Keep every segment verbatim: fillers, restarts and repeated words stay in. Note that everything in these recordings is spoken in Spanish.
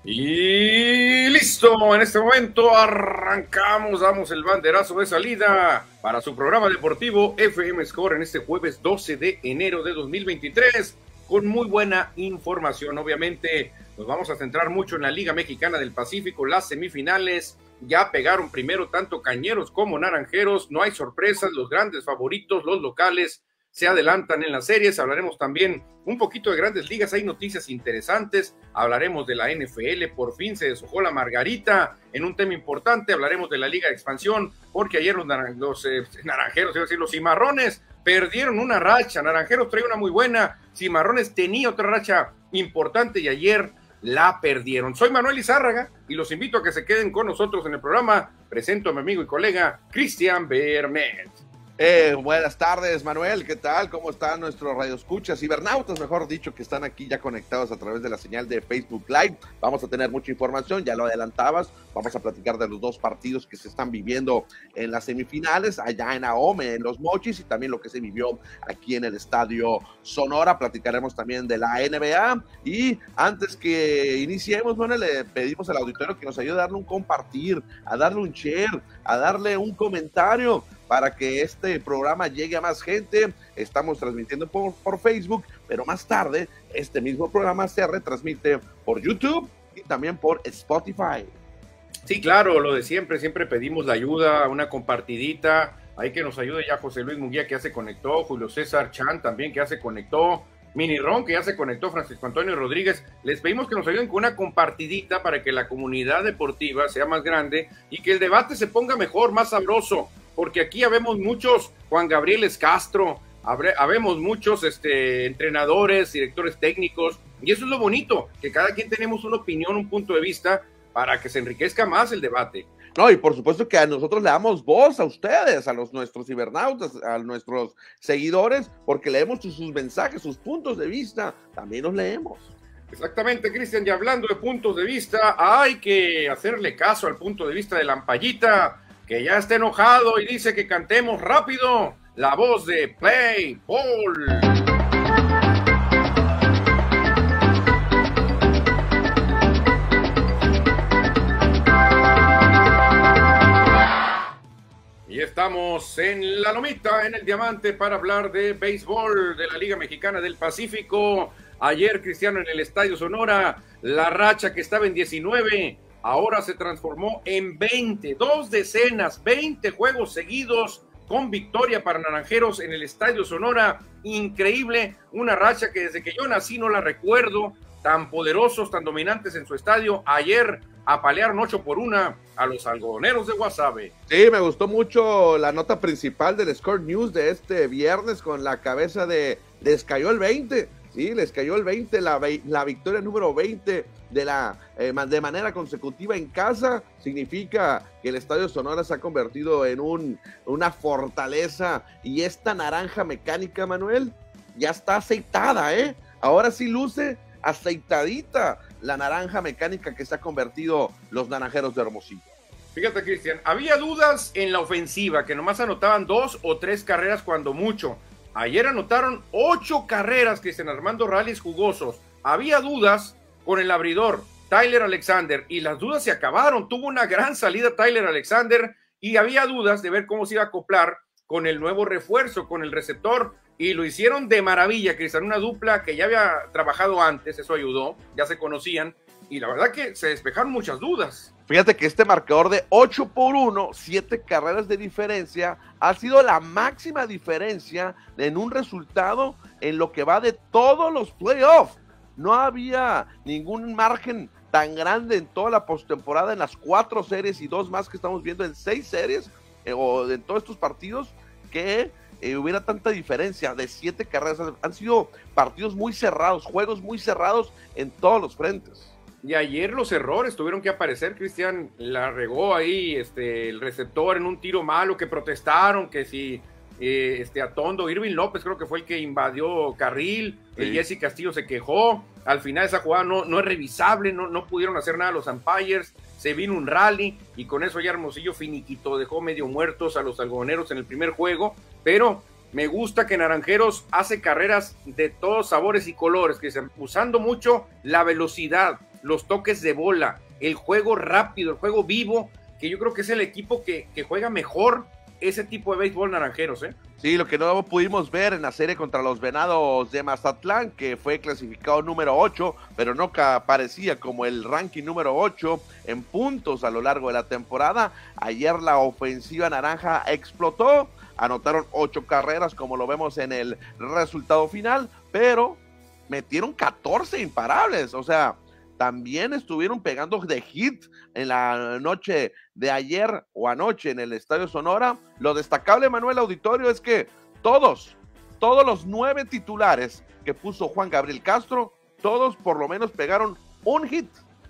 Y listo, en este momento arrancamos, damos el banderazo de salida para su programa deportivo F M Score en este jueves doce de enero de dos mil veintitrés, con muy buena información. Obviamente nos vamos a centrar mucho en la Liga Mexicana del Pacífico, las semifinales. Ya pegaron primero tanto Cañeros como Naranjeros, no hay sorpresas, los grandes favoritos, los locales, se adelantan en las series. Hablaremos también un poquito de grandes ligas, hay noticias interesantes, hablaremos de la N F L, por fin se deshojó la margarita en un tema importante, hablaremos de la Liga de Expansión, porque ayer los, naran los eh, naranjeros, iba a decir, los cimarrones, perdieron una racha. Naranjeros trae una muy buena, Cimarrones tenía otra racha importante y ayer la perdieron. Soy Manuel Izárraga y los invito a que se queden con nosotros en el programa. Presento a mi amigo y colega Cristian Bernet. Eh, buenas tardes, Manuel, ¿qué tal? ¿Cómo están nuestros radioescuchas? Cibernautas, mejor dicho, que están aquí ya conectados a través de la señal de Facebook Live. Vamos a tener mucha información, ya lo adelantabas. Vamos a platicar de los dos partidos que se están viviendo en las semifinales, allá en Ahome, en Los Mochis, y también lo que se vivió aquí en el Estadio Sonora. Platicaremos también de la N B A. Y antes que iniciemos, Manuel, le pedimos al auditorio que nos ayude a darle un compartir, a darle un share, a darle un comentario, para que este programa llegue a más gente. Estamos transmitiendo por, por Facebook, pero más tarde este mismo programa se retransmite por YouTube y también por Spotify. Sí, claro, lo de siempre, siempre pedimos la ayuda, una compartidita, hay que nos ayude ya José Luis Munguía, que ya se conectó, Julio César Chan también, que ya se conectó, Mini Ron, que ya se conectó, Francisco Antonio Rodríguez. Les pedimos que nos ayuden con una compartidita para que la comunidad deportiva sea más grande y que el debate se ponga mejor, más sabroso, porque aquí habemos muchos Juan Gabriel Castro, habemos muchos este, entrenadores, directores técnicos, y eso es lo bonito, que cada quien tenemos una opinión, un punto de vista, para que se enriquezca más el debate. No, y por supuesto que a nosotros le damos voz a ustedes, a los nuestros cibernautas, a nuestros seguidores, porque leemos sus, sus mensajes, sus puntos de vista, también los leemos. Exactamente, Cristian, y hablando de puntos de vista, hay que hacerle caso al punto de vista de Lampallita, que ya está enojado y dice que cantemos rápido la voz de Play Ball. Y estamos en la lomita, en el diamante, para hablar de béisbol de la Liga Mexicana del Pacífico. Ayer, Cristiano, en el Estadio Sonora, la racha que estaba en diecinueve, ahora se transformó en veinte, dos decenas, veinte juegos seguidos con victoria para Naranjeros en el Estadio Sonora. Increíble, una racha que desde que yo nací no la recuerdo, tan poderosos, tan dominantes en su estadio. Ayer apalearon ocho por una a los algodoneros de Guasave. Sí, me gustó mucho la nota principal del Score News de este viernes con la cabeza de les cayó el veinte. Sí, les cayó el veinte, la, la victoria número veinte de, la, eh, de manera consecutiva en casa. Significa que el Estadio Sonora se ha convertido en un, una fortaleza, y esta naranja mecánica, Manuel, ya está aceitada, ¿eh? Ahora sí luce aceitadita la naranja mecánica que se ha convertido los Naranjeros de Hermosillo. Fíjate, Cristian, había dudas en la ofensiva, que nomás anotaban dos o tres carreras cuando mucho. Ayer anotaron ocho carreras, Cristian Armando Rallis jugosos. Había dudas con el abridor, Tyler Alexander, y las dudas se acabaron. Tuvo una gran salida Tyler Alexander, y había dudas de ver cómo se iba a acoplar con el nuevo refuerzo, con el receptor, y lo hicieron de maravilla, Cristian. Una dupla que ya había trabajado antes, eso ayudó, ya se conocían, y la verdad que se despejaron muchas dudas. Fíjate que este marcador de ocho por uno, siete carreras de diferencia, ha sido la máxima diferencia en un resultado en lo que va de todos los playoffs. No había ningún margen tan grande en toda la postemporada, en las cuatro series y dos más que estamos viendo en seis series, eh, o en todos estos partidos, que eh, hubiera tanta diferencia de siete carreras. Han sido partidos muy cerrados, juegos muy cerrados en todos los frentes. Y ayer los errores tuvieron que aparecer, Cristian, la regó ahí este, el receptor en un tiro malo, que protestaron, que si eh, este, Atondo, Irving López creo que fue el que invadió carril, sí. El Jesse Castillo se quejó, al final esa jugada no, no es revisable, no, no pudieron hacer nada los umpires, se vino un rally, y con eso ya Hermosillo finiquito, dejó medio muertos a los algodoneros en el primer juego, pero me gusta que Naranjeros hace carreras de todos sabores y colores, que están usando mucho la velocidad, los toques de bola, el juego rápido, el juego vivo, que yo creo que es el equipo que, que juega mejor ese tipo de béisbol naranjeros, ¿eh? Sí, lo que no pudimos ver en la serie contra los Venados de Mazatlán, que fue clasificado número ocho, pero no aparecía como el ranking número ocho en puntos a lo largo de la temporada. Ayer la ofensiva naranja explotó, anotaron ocho carreras, como lo vemos en el resultado final, pero metieron catorce imparables, o sea, también estuvieron pegando de hit en la noche de ayer o anoche en el Estadio Sonora. Lo destacable, Manuel Auditorio, es que todos, todos los nueve titulares que puso Juan Gabriel Castro, todos por lo menos pegaron un hit.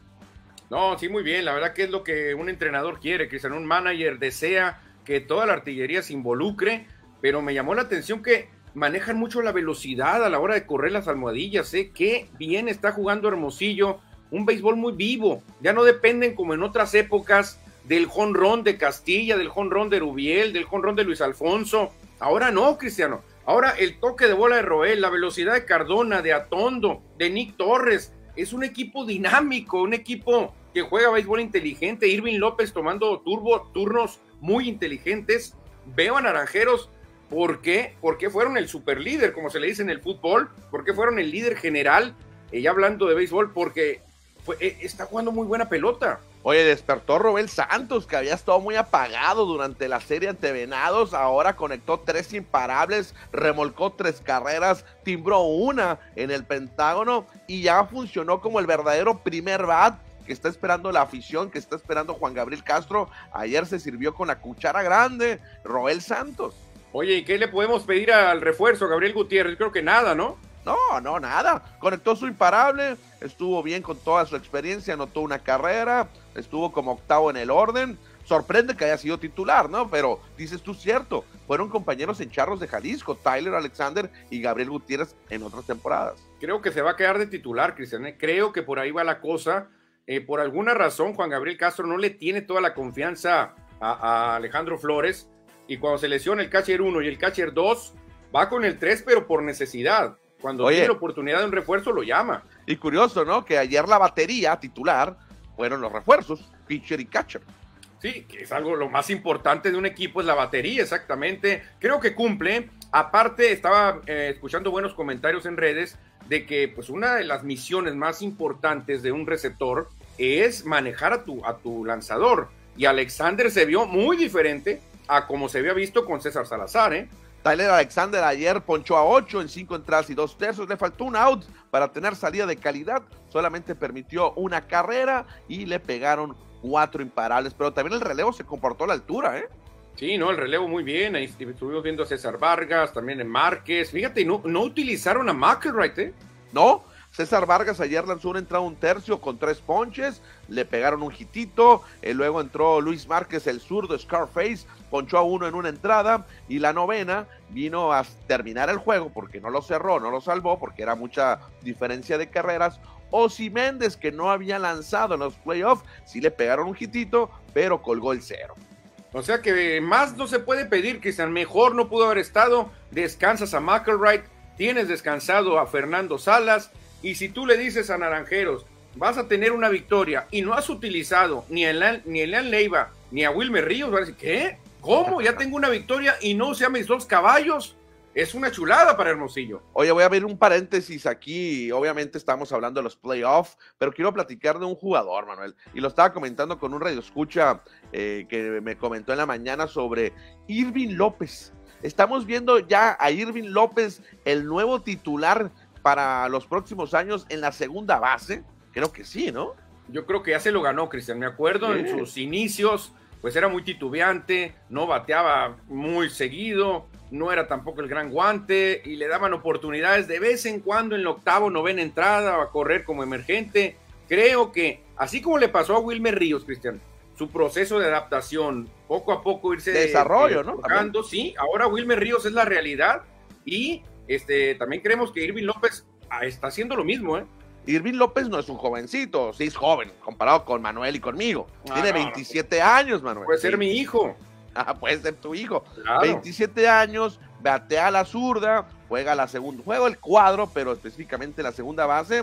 No, sí, muy bien, la verdad que es lo que un entrenador quiere, que sea un manager desea que toda la artillería se involucre, pero me llamó la atención que manejan mucho la velocidad a la hora de correr las almohadillas, ¿eh? Qué bien está jugando Hermosillo, un béisbol muy vivo, ya no dependen como en otras épocas del jonrón de Castilla, del jonrón de Rubiel, del jonrón de Luis Alfonso. Ahora no, Cristiano, ahora el toque de bola de Roel, la velocidad de Cardona, de Atondo, de Nick Torres, es un equipo dinámico, un equipo que juega béisbol inteligente. Irving López tomando turbo, turnos muy inteligentes. Veo a Naranjeros, ¿por qué? Porque fueron el superlíder, como se le dice en el fútbol, porque fueron el líder general, eh, ya hablando de béisbol, porque fue, eh, está jugando muy buena pelota. Oye, despertó Robel Santos, que había estado muy apagado durante la serie ante Venados, ahora conectó tres imparables, remolcó tres carreras, timbró una en el Pentágono y ya funcionó como el verdadero primer bat que está esperando la afición, que está esperando Juan Gabriel Castro. Ayer se sirvió con la cuchara grande Robel Santos. Oye, ¿y qué le podemos pedir al refuerzo, Gabriel Gutiérrez? Creo que nada, ¿no? No, no, nada. Conectó su imparable, estuvo bien con toda su experiencia, anotó una carrera, estuvo como octavo en el orden. Sorprende que haya sido titular, ¿no? Pero dices tú cierto, fueron compañeros en Charros de Jalisco, Tyler Alexander y Gabriel Gutiérrez en otras temporadas. Creo que se va a quedar de titular, Cristian. Creo que por ahí va la cosa. Eh, por alguna razón, Juan Gabriel Castro no le tiene toda la confianza a, a Alejandro Flores. Y cuando se lesiona el catcher uno y el catcher dos, va con el tres, pero por necesidad. Cuando Oye, tiene la oportunidad de un refuerzo, lo llama. Y curioso, ¿no? Que ayer la batería titular fueron los refuerzos, pitcher y catcher. Sí, que es algo lo más importante de un equipo, es la batería, exactamente. Creo que cumple. Aparte, estaba eh, escuchando buenos comentarios en redes de que pues una de las misiones más importantes de un receptor es manejar a tu, a tu lanzador. Y Alexander se vio muy diferente a como se había visto con César Salazar, ¿eh? Tyler Alexander ayer ponchó a ocho en cinco entradas y dos tercios, le faltó un out para tener salida de calidad, solamente permitió una carrera y le pegaron cuatro imparables, pero también el relevo se comportó a la altura, ¿eh? Sí, no, el relevo muy bien, ahí estuvimos viendo a César Vargas, también en Márquez, fíjate, no, no utilizaron a McElwright, ¿eh? No, César Vargas ayer lanzó una entrada un tercio con tres ponches, le pegaron un hitito, eh, luego entró Luis Márquez, el zurdo Scarface, ponchó a uno en una entrada, y la novena vino a terminar el juego, porque no lo cerró, no lo salvó, porque era mucha diferencia de carreras. Ozzy Méndez, que no había lanzado en los playoffs, sí le pegaron un hitito, pero colgó el cero. O sea que más no se puede pedir, Cristian, mejor no pudo haber estado. Descansas a McElwright, tienes descansado a Fernando Salas, y si tú le dices a Naranjeros, vas a tener una victoria, y no has utilizado ni a Elian, ni a Elian Leiva, ni a Wilmer Ríos, vas a decir, ¿qué? ¿Cómo? Ya tengo una victoria y no usé a mis dos caballos. Es una chulada para Hermosillo. Oye, voy a abrir un paréntesis aquí. Obviamente estamos hablando de los playoffs, pero quiero platicar de un jugador, Manuel. Y lo estaba comentando con un radioescucha eh, que me comentó en la mañana sobre Irving López. Estamos viendo ya a Irving López, el nuevo titular para los próximos años en la segunda base. Creo que sí, ¿no? Yo creo que ya se lo ganó, Cristian. Me acuerdo sí. En sus inicios, pues era muy titubeante, no bateaba muy seguido, no era tampoco el gran guante, y le daban oportunidades de vez en cuando en la octavo, novena entrada, a correr como emergente. Creo que, así como le pasó a Wilmer Ríos, Cristian, su proceso de adaptación, poco a poco irse desarrollo, eh, ¿no? Tocando, sí, ahora Wilmer Ríos es la realidad, y este también creemos que Irving López ah, está haciendo lo mismo, ¿eh? Irving López no es un jovencito, sí es joven, comparado con Manuel y conmigo. Ah, Tiene no, veintisiete no. años, Manuel. Puede ser mi hijo. Ah, puede ser tu hijo. Claro. veintisiete años, batea a la zurda, juega la segunda, juega el cuadro, pero específicamente la segunda base,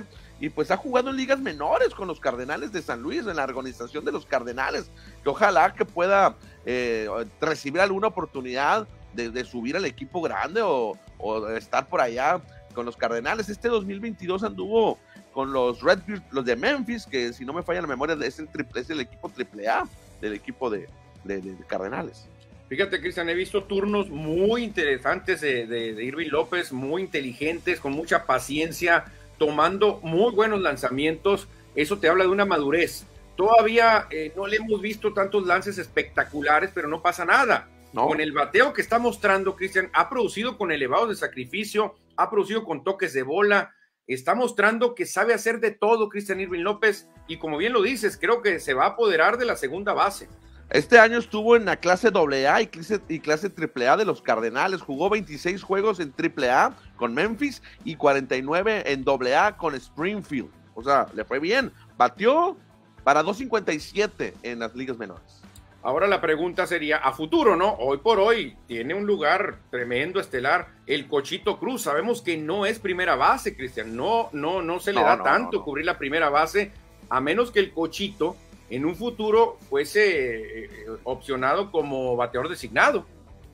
y pues ha jugado en ligas menores con los Cardenales de San Luis, en la organización de los Cardenales, que ojalá que pueda eh, recibir alguna oportunidad de, de subir al equipo grande o, o estar por allá con los Cardenales. Este dos mil veintidós anduvo con los Redbirds, los de Memphis, que si no me falla la memoria es el, triple, es el equipo triple A del equipo de, de, de, de Cardenales. Fíjate, Cristian, he visto turnos muy interesantes de, de, de Irving López, muy inteligentes, con mucha paciencia, tomando muy buenos lanzamientos. Eso te habla de una madurez. Todavía eh, no le hemos visto tantos lances espectaculares, pero no pasa nada. No. Con el bateo que está mostrando, Cristian, ha producido con elevados de sacrificio, ha producido con toques de bola, está mostrando que sabe hacer de todo Cristian Irving López, y como bien lo dices, creo que se va a apoderar de la segunda base. Este año estuvo en la clase doble A y clase, y clase triple A de los Cardenales, jugó veintiséis juegos en triple A con Memphis y cuarenta y nueve en doble A con Springfield, o sea, le fue bien, batió para dos cincuenta y siete en las ligas menores. Ahora la pregunta sería, a futuro, ¿no? Hoy por hoy tiene un lugar tremendo, estelar, el Cochito Cruz. Sabemos que no es primera base, Cristian, no, no, no se le no, da no, tanto no, no. cubrir la primera base, a menos que el Cochito en un futuro fuese eh, opcionado como bateador designado.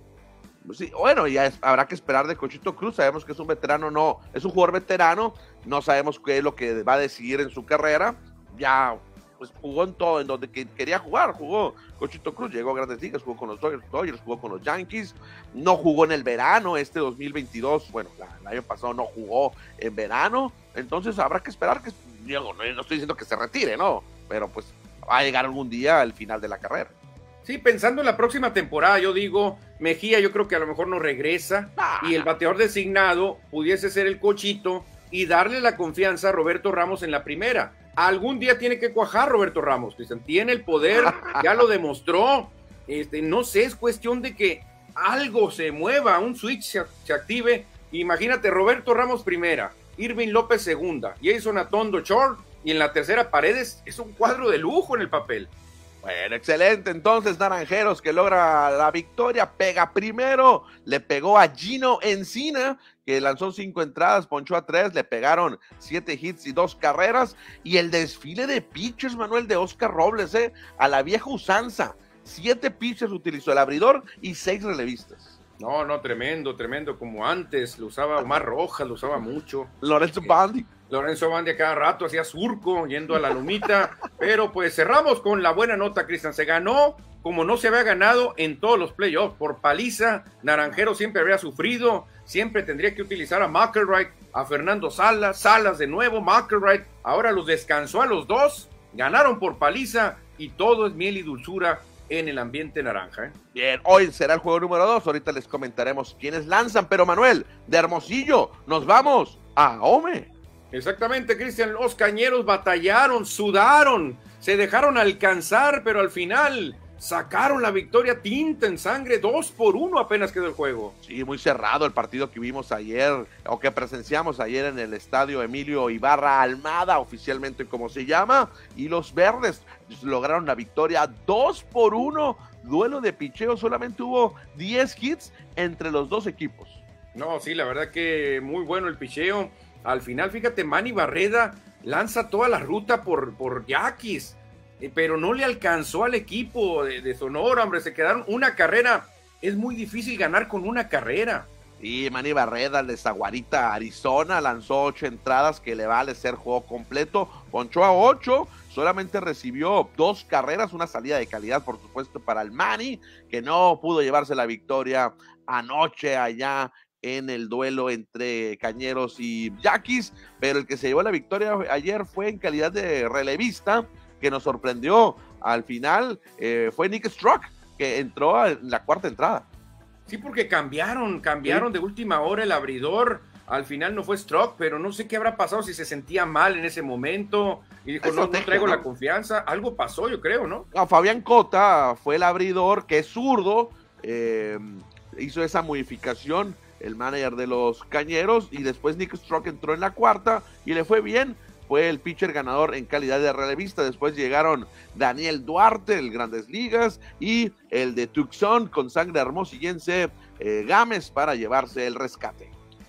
Sí, bueno, ya es, habrá que esperar de Cochito Cruz. Sabemos que es un veterano, no, es un jugador veterano, no sabemos qué es lo que va a decidir en su carrera. Ya pues jugó en todo, en donde que quería jugar, jugó Cochito Cruz, llegó a Grandes Ligas, jugó con los Dodgers, Dodgers, jugó con los Yankees, no jugó en el verano, este dos mil veintidós, bueno, la, el año pasado no jugó en verano, entonces habrá que esperar que, yo no, no estoy diciendo que se retire, no, pero pues va a llegar algún día al final de la carrera. Sí, pensando en la próxima temporada, yo digo, Mejía yo creo que a lo mejor no regresa, ah. y el bateador designado pudiese ser el Cochito y darle la confianza a Roberto Ramos en la primera. Algún día tiene que cuajar Roberto Ramos, Cristian, tiene el poder, ya lo demostró, este, no sé, es cuestión de que algo se mueva, un switch se, se active. Imagínate, Roberto Ramos primera, Irving López segunda, Jason Atondo short, y en la tercera Paredes, es un cuadro de lujo en el papel. Bueno, excelente, entonces Naranjeros que logra la victoria, pega primero, le pegó a Gino Encina, que lanzó cinco entradas, ponchó a tres, le pegaron siete hits y dos carreras, y el desfile de pitchers, Manuel, de Oscar Robles, eh, a la vieja usanza, siete pitchers utilizó el abridor y seis relevistas. No, no, tremendo, tremendo, como antes, lo usaba Omar Rojas, lo usaba mucho. Lorenzo Bandi. Lorenzo Bandi a cada rato hacía surco, yendo a la lomita, pero pues cerramos con la buena nota, Cristian, se ganó como no se había ganado en todos los playoffs, por paliza. Naranjero siempre había sufrido, siempre tendría que utilizar a McElroy, a Fernando Salas, Salas de nuevo, McElroy, ahora los descansó a los dos, ganaron por paliza y todo es miel y dulzura en el ambiente naranja. ¿eh? Bien, hoy será el juego número dos, ahorita les comentaremos quiénes lanzan, pero Manuel, de Hermosillo, nos vamos a Ome. Exactamente, Cristian, los Cañeros batallaron, sudaron, se dejaron alcanzar, pero al final sacaron la victoria tinta en sangre, dos por uno apenas quedó el juego. Sí, muy cerrado el partido que vimos ayer, o que presenciamos ayer en el estadio Emilio Ibarra Almada, oficialmente como se llama, y los verdes lograron la victoria dos por uno, duelo de picheo, solamente hubo diez hits entre los dos equipos. No, sí, la verdad que muy bueno el picheo. Al final, fíjate, Manny Barreda lanza toda la ruta por, por Yaquis, eh, pero no le alcanzó al equipo de, de Sonora, hombre, se quedaron una carrera. Es muy difícil ganar con una carrera. Y Manny Barreda, el de Zaguarita, Arizona, lanzó ocho entradas que le vale ser juego completo, ponchó a ocho, solamente recibió dos carreras, una salida de calidad, por supuesto, para el Manny, que no pudo llevarse la victoria anoche allá en el duelo entre Cañeros y Yaquis, pero el que se llevó la victoria ayer fue en calidad de relevista, que nos sorprendió al final, eh, fue Nick Strock, que entró en la cuarta entrada. Sí, porque cambiaron, cambiaron sí. de última hora el abridor, al final no fue Strock, pero no sé qué habrá pasado, si se sentía mal en ese momento, y dijo, no, no traigo ¿no? la confianza, algo pasó yo creo, ¿no? No, Fabián Cota fue el abridor, que es zurdo, eh, hizo esa modificación, el manager de los Cañeros, y después Nick Strock entró en la cuarta y le fue bien, fue el pitcher ganador en calidad de relevista. Después llegaron Daniel Duarte, el Grandes Ligas, y el de Tucson con sangre hermosillense, eh, Gámez, para llevarse el rescate.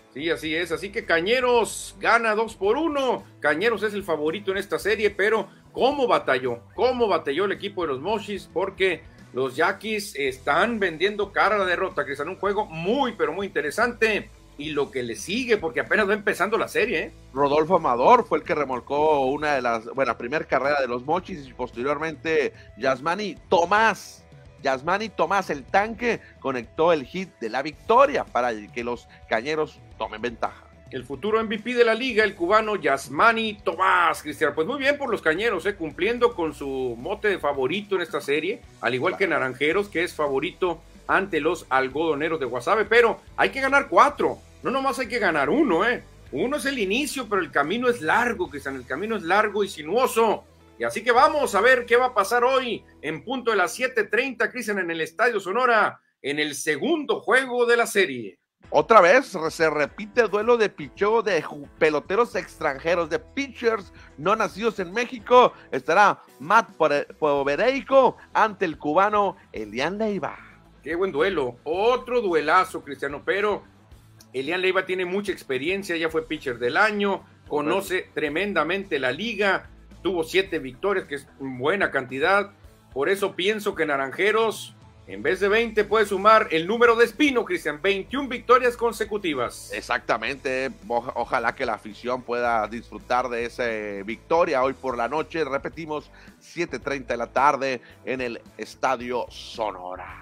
Sí, así es. Así que Cañeros gana dos por uno. Cañeros es el favorito en esta serie, pero ¿cómo batalló? ¿Cómo batalló el equipo de los Mochis? Porque los Yaquis están vendiendo cara a la derrota, que es un juego muy, pero muy interesante. Y lo que le sigue, porque apenas va empezando la serie, ¿eh? Rodolfo Amador fue el que remolcó una de las, bueno, primera carrera de los Mochis y posteriormente Yasmani Tomás. Yasmani Tomás, el tanque, conectó el hit de la victoria para que los Cañeros tomen ventaja. El futuro M V P de la liga, el cubano Yasmani Tomás, Cristian. Pues muy bien por los Cañeros, ¿eh? Cumpliendo con su mote de favorito en esta serie, al igual que Naranjeros, que es favorito ante los Algodoneros de Guasave, pero hay que ganar cuatro. No nomás hay que ganar uno, ¿eh? Uno es el inicio, pero el camino es largo, Cristian, el camino es largo y sinuoso. Y así que vamos a ver qué va a pasar hoy en punto de las siete treinta, Cristian, en el Estadio Sonora, en el segundo juego de la serie. Otra vez se repite el duelo de picheo de peloteros extranjeros, de pitchers no nacidos en México. Estará Matt Povereico ante el cubano Elian Leiva. Qué buen duelo, otro duelazo, Cristiano, pero Elian Leiva tiene mucha experiencia, ya fue pitcher del año, conoce tremendamente la liga, tuvo siete victorias, que es buena cantidad, por eso pienso que Naranjeros, en vez de veinte, puede sumar el número de Espino, Cristian, veintiuna victorias consecutivas. Exactamente, o- ojalá que la afición pueda disfrutar de esa victoria hoy por la noche, repetimos, siete treinta de la tarde en el Estadio Sonora.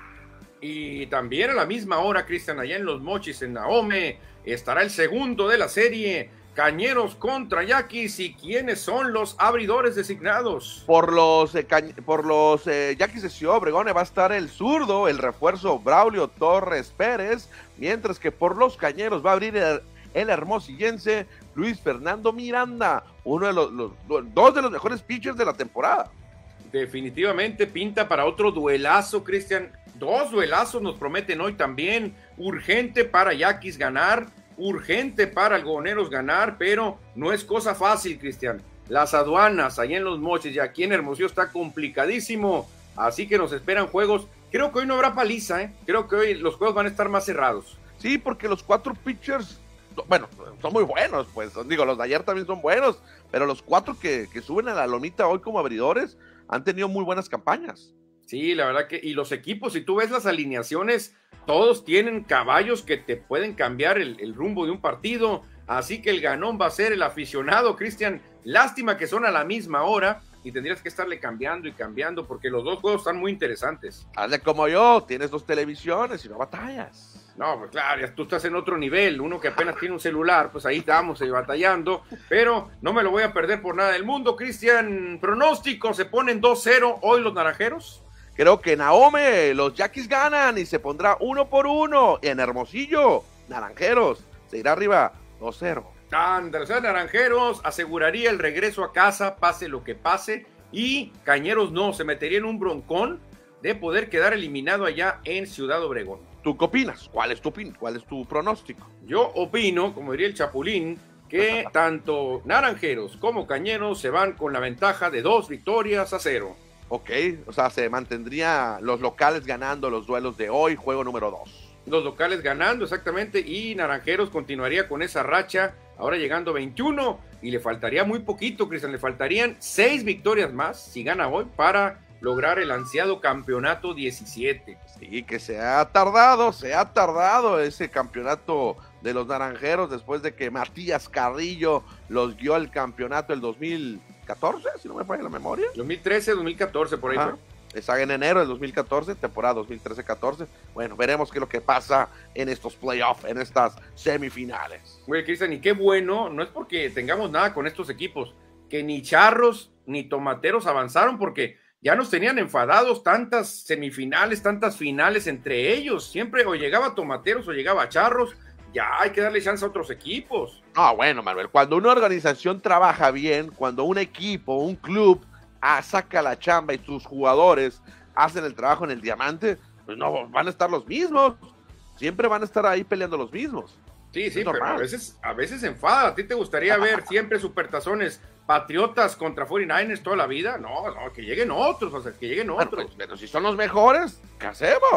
Y también a la misma hora, Cristian, allá en Los Mochis, en Nahome, estará el segundo de la serie, Cañeros contra Yaquis. ¿Y quiénes son los abridores designados? Por los, eh, cañ- por los eh, Yaquis de Ciudad Obregón va a estar el zurdo, el refuerzo Braulio Torres Pérez, mientras que por los Cañeros va a abrir el, el hermosillense Luis Fernando Miranda, uno de los, los, los- dos de los mejores pitchers de la temporada. Definitivamente pinta para otro duelazo, Cristian. Dos duelazos nos prometen hoy también. Urgente para Yaquis ganar, urgente para Algodoneros ganar, pero no es cosa fácil, Cristian. Las aduanas allá en Los Mochis y aquí en Hermosillo está complicadísimo, así que nos esperan juegos. Creo que hoy no habrá paliza, ¿eh? Creo que hoy los juegos van a estar más cerrados. Sí, porque los cuatro pitchers, bueno, son muy buenos, pues, digo, los de ayer también son buenos, pero los cuatro que, que suben a la lomita hoy como abridores han tenido muy buenas campañas. Sí, la verdad que, y los equipos, si tú ves las alineaciones, todos tienen caballos que te pueden cambiar el, el rumbo de un partido, así que el ganón va a ser el aficionado, Cristian. Lástima que son a la misma hora y tendrías que estarle cambiando y cambiando porque los dos juegos están muy interesantes. Hazle como yo, tienes dos televisiones y no batallas. No, pues claro, ya tú estás en otro nivel, uno que apenas tiene un celular, pues ahí estamos eh, batallando, pero no me lo voy a perder por nada del mundo, Cristian. Pronóstico, ¿se ponen dos cero hoy los Naranjeros? Creo que en Nahome los Yaquis ganan y se pondrá uno por uno. Y en Hermosillo, Naranjeros se irá arriba dos cero. Ándale, o sea, Naranjeros aseguraría el regreso a casa, pase lo que pase, y Cañeros no, se metería en un broncón de poder quedar eliminado allá en Ciudad Obregón. ¿Tú qué opinas? ¿Cuál es tu opin- ¿Cuál es tu pronóstico? Yo opino, como diría el Chapulín, que tanto Naranjeros como Cañeros se van con la ventaja de dos victorias a cero. Ok, o sea, se mantendría los locales ganando los duelos de hoy, juego número dos. Los locales ganando, exactamente, y Naranjeros continuaría con esa racha, ahora llegando a veintiuno, y le faltaría muy poquito, Cristian, le faltarían seis victorias más, si gana hoy, para lograr el ansiado campeonato diecisiete. Sí, que se ha tardado, se ha tardado ese campeonato de los Naranjeros después de que Matías Carrillo los guió al campeonato el dos mil catorce, si no me falla la memoria. dos mil trece, dos mil catorce, por ahí Ajá. fue. Esa en enero del dos mil catorce, temporada dos mil trece catorce. Bueno, veremos qué es lo que pasa en estos playoffs, en estas semifinales. Güey, Cristian, y qué bueno, no es porque tengamos nada con estos equipos, que ni Charros ni Tomateros avanzaron porque ya nos tenían enfadados tantas semifinales, tantas finales entre ellos. Siempre o llegaba Tomateros o llegaba Charros. Ya hay que darle chance a otros equipos. Ah, bueno, Manuel, cuando una organización trabaja bien, cuando un equipo, un club ah, saca la chamba y sus jugadores hacen el trabajo en el diamante, pues no van a estar los mismos. Siempre van a estar ahí peleando los mismos. Sí, sí, Es pero normal. a veces, a veces enfada. ¿A ti te gustaría ver siempre supertazones Patriotas contra cuarenta y nueve ers toda la vida? No, no, que lleguen otros, o sea, que lleguen Bueno, otros. pues, pero si son los mejores, ¿qué hacemos?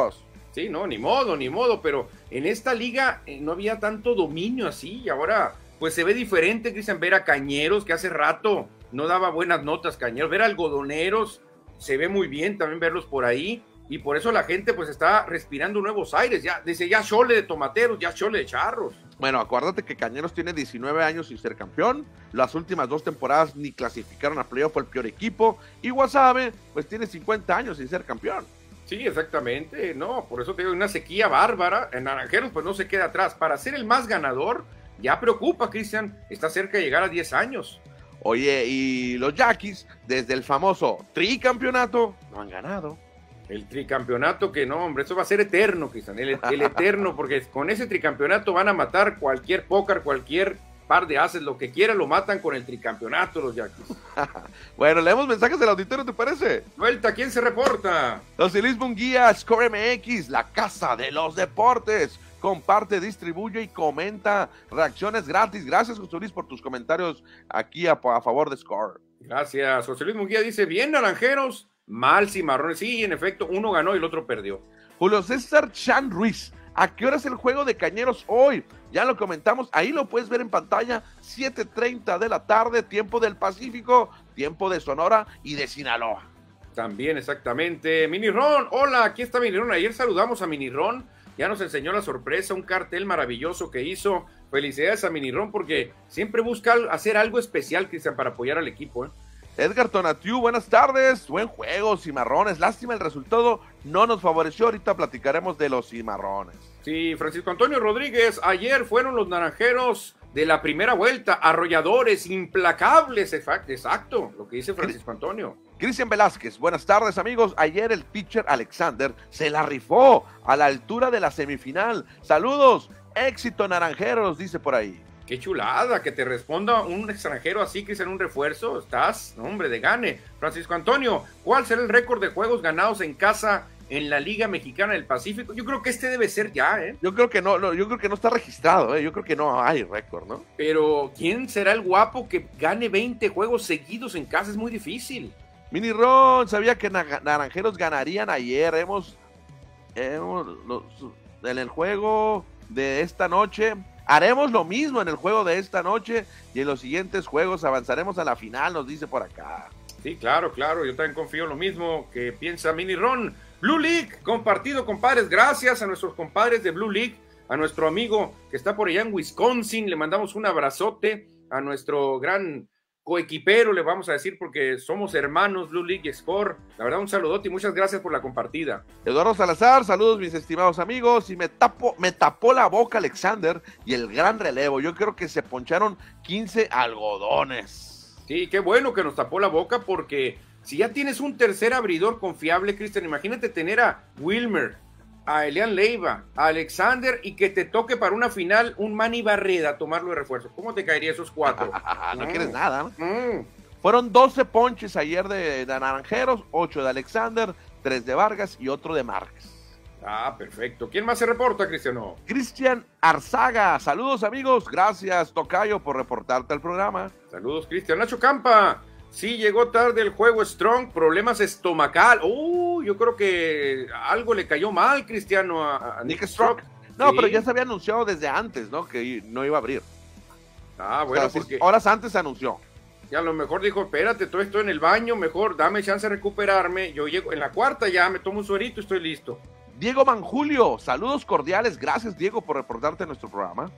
Sí, no, ni modo, ni modo, pero en esta liga eh, no había tanto dominio así, y ahora pues se ve diferente, Cristian, ver a Cañeros, que hace rato no daba buenas notas Cañeros, ver a Algodoneros, se ve muy bien también verlos por ahí, y por eso la gente pues está respirando nuevos aires, ya dice, ya chole de tomateros, ya chole de charros. Bueno, acuérdate que Cañeros tiene diecinueve años sin ser campeón, las últimas dos temporadas ni clasificaron a playoff, fue el peor equipo, y Guasave pues tiene cincuenta años sin ser campeón. Sí, exactamente, no, por eso te digo, una sequía bárbara, en Naranjeros pues no se queda atrás, para ser el más ganador, ya preocupa, Cristian, está cerca de llegar a diez años. Oye, y los Yaquis, desde el famoso tricampeonato, no han ganado. El tricampeonato que no, hombre, eso va a ser eterno, Cristian, el, el eterno, porque con ese tricampeonato van a matar cualquier póker, cualquier par de haces, lo que quiera lo matan con el tricampeonato los Yaquis. Bueno, leemos mensajes del auditorio, ¿te parece? Vuelta, ¿quién se reporta? José Luis Munguía, Score M X, la casa de los deportes. Comparte, distribuye y comenta. Reacciones gratis. Gracias, José Luis, por tus comentarios aquí a, a favor de Score. Gracias. José Luis Munguía dice, bien Naranjeros, mal Cimarrones. Sí, en efecto, uno ganó y el otro perdió. Julio César Chan Ruiz, ¿a qué hora es el juego de Cañeros hoy? Ya lo comentamos, ahí lo puedes ver en pantalla, siete treinta de la tarde, tiempo del Pacífico, tiempo de Sonora y de Sinaloa. También, exactamente. Mini Ron, hola, aquí está Mini Ron. Ayer saludamos a Mini Ron, ya nos enseñó la sorpresa, un cartel maravilloso que hizo. Felicidades a Mini Ron porque siempre busca hacer algo especial, Cristian, para apoyar al equipo, ¿eh? Edgar Tonatiu, buenas tardes, buen juego, Cimarrones, lástima el resultado, no nos favoreció, ahorita platicaremos de los Cimarrones. Sí, Francisco Antonio Rodríguez, ayer fueron los Naranjeros de la primera vuelta, arrolladores, implacables, exacto, lo que dice Francisco Antonio. Cristian Velázquez, buenas tardes amigos, ayer el pitcher Alexander se la rifó a la altura de la semifinal, saludos, éxito Naranjeros, dice por ahí. Qué chulada, que te responda un extranjero así que es en un refuerzo, estás, hombre, de gane. Francisco Antonio, ¿cuál será el récord de juegos ganados en casa en la Liga Mexicana del Pacífico? Yo creo que este debe ser ya, ¿eh? Yo creo que no, no yo creo que no está registrado, ¿eh? Yo creo que no hay récord, ¿no? Pero, ¿quién será el guapo que gane veinte juegos seguidos en casa? Es muy difícil. Mini Ron, sabía que na- Naranjeros ganarían ayer, hemos, hemos los, en el juego de esta noche... Haremos lo mismo en el juego de esta noche y en los siguientes juegos avanzaremos a la final, nos dice por acá. Sí, claro, claro, yo también confío en lo mismo que piensa Mini Ron. Blue League, compartido, compadres, gracias a nuestros compadres de Blue League, a nuestro amigo que está por allá en Wisconsin, le mandamos un abrazote, a nuestro gran coequipero, le vamos a decir, porque somos hermanos, Blue League y Score. La verdad, un saludote y muchas gracias por la compartida. Eduardo Salazar, saludos mis estimados amigos, y me tapo, me tapó la boca Alexander y el gran relevo, yo creo que se poncharon quince algodones. Sí, qué bueno que nos tapó la boca, porque si ya tienes un tercer abridor confiable, Cristian, imagínate tener a Wilmer, a Elian Leiva, a Alexander, y que te toque para una final un Manny Barreda tomarlo de refuerzo. ¿Cómo te caería esos cuatro? no mm. quieres nada, ¿no? Mm. Fueron doce ponches ayer de, de Naranjeros, ocho de Alexander, tres de Vargas y otro de Márquez. Ah, perfecto. ¿Quién más se reporta, Cristiano? Cristian Arzaga, saludos amigos, gracias Tocayo por reportarte al programa. Saludos, Cristian. Nacho Campa, sí llegó tarde el juego Strong, problemas estomacal. Uh, yo creo que algo le cayó mal, Cristiano, a, a Nick, Nick Strock. No, sí. Pero ya se había anunciado desde antes, ¿no? Que no iba a abrir. Ah, bueno, o sea, porque... horas antes se anunció. Y a lo mejor dijo, espérate, todo esto en el baño, mejor dame chance de recuperarme. Yo llego en la cuarta, ya me tomo un suerito y estoy listo. Diego Manjulio, saludos cordiales, gracias Diego por reportarte en nuestro programa.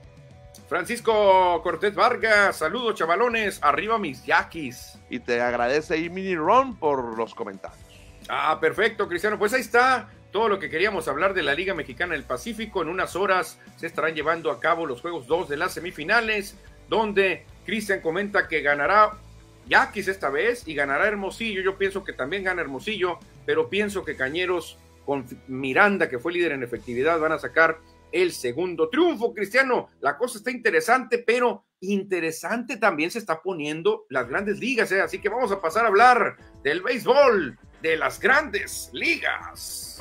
Francisco Cortés Vargas, saludos chavalones, arriba mis yaquis. Y te agradece ahí Mini Ron por los comentarios. Ah, perfecto, Cristiano, pues ahí está todo lo que queríamos hablar de la Liga Mexicana del Pacífico. En unas horas se estarán llevando a cabo los juegos dos de las semifinales, donde Cristian comenta que ganará Yaquis esta vez y ganará Hermosillo. Yo pienso que también gana Hermosillo, pero pienso que Cañeros con Miranda, que fue líder en efectividad, van a sacar el segundo triunfo, Cristiano. La cosa está interesante, pero interesante también se está poniendo las grandes ligas, ¿eh? Así que vamos a pasar a hablar del béisbol de las grandes ligas.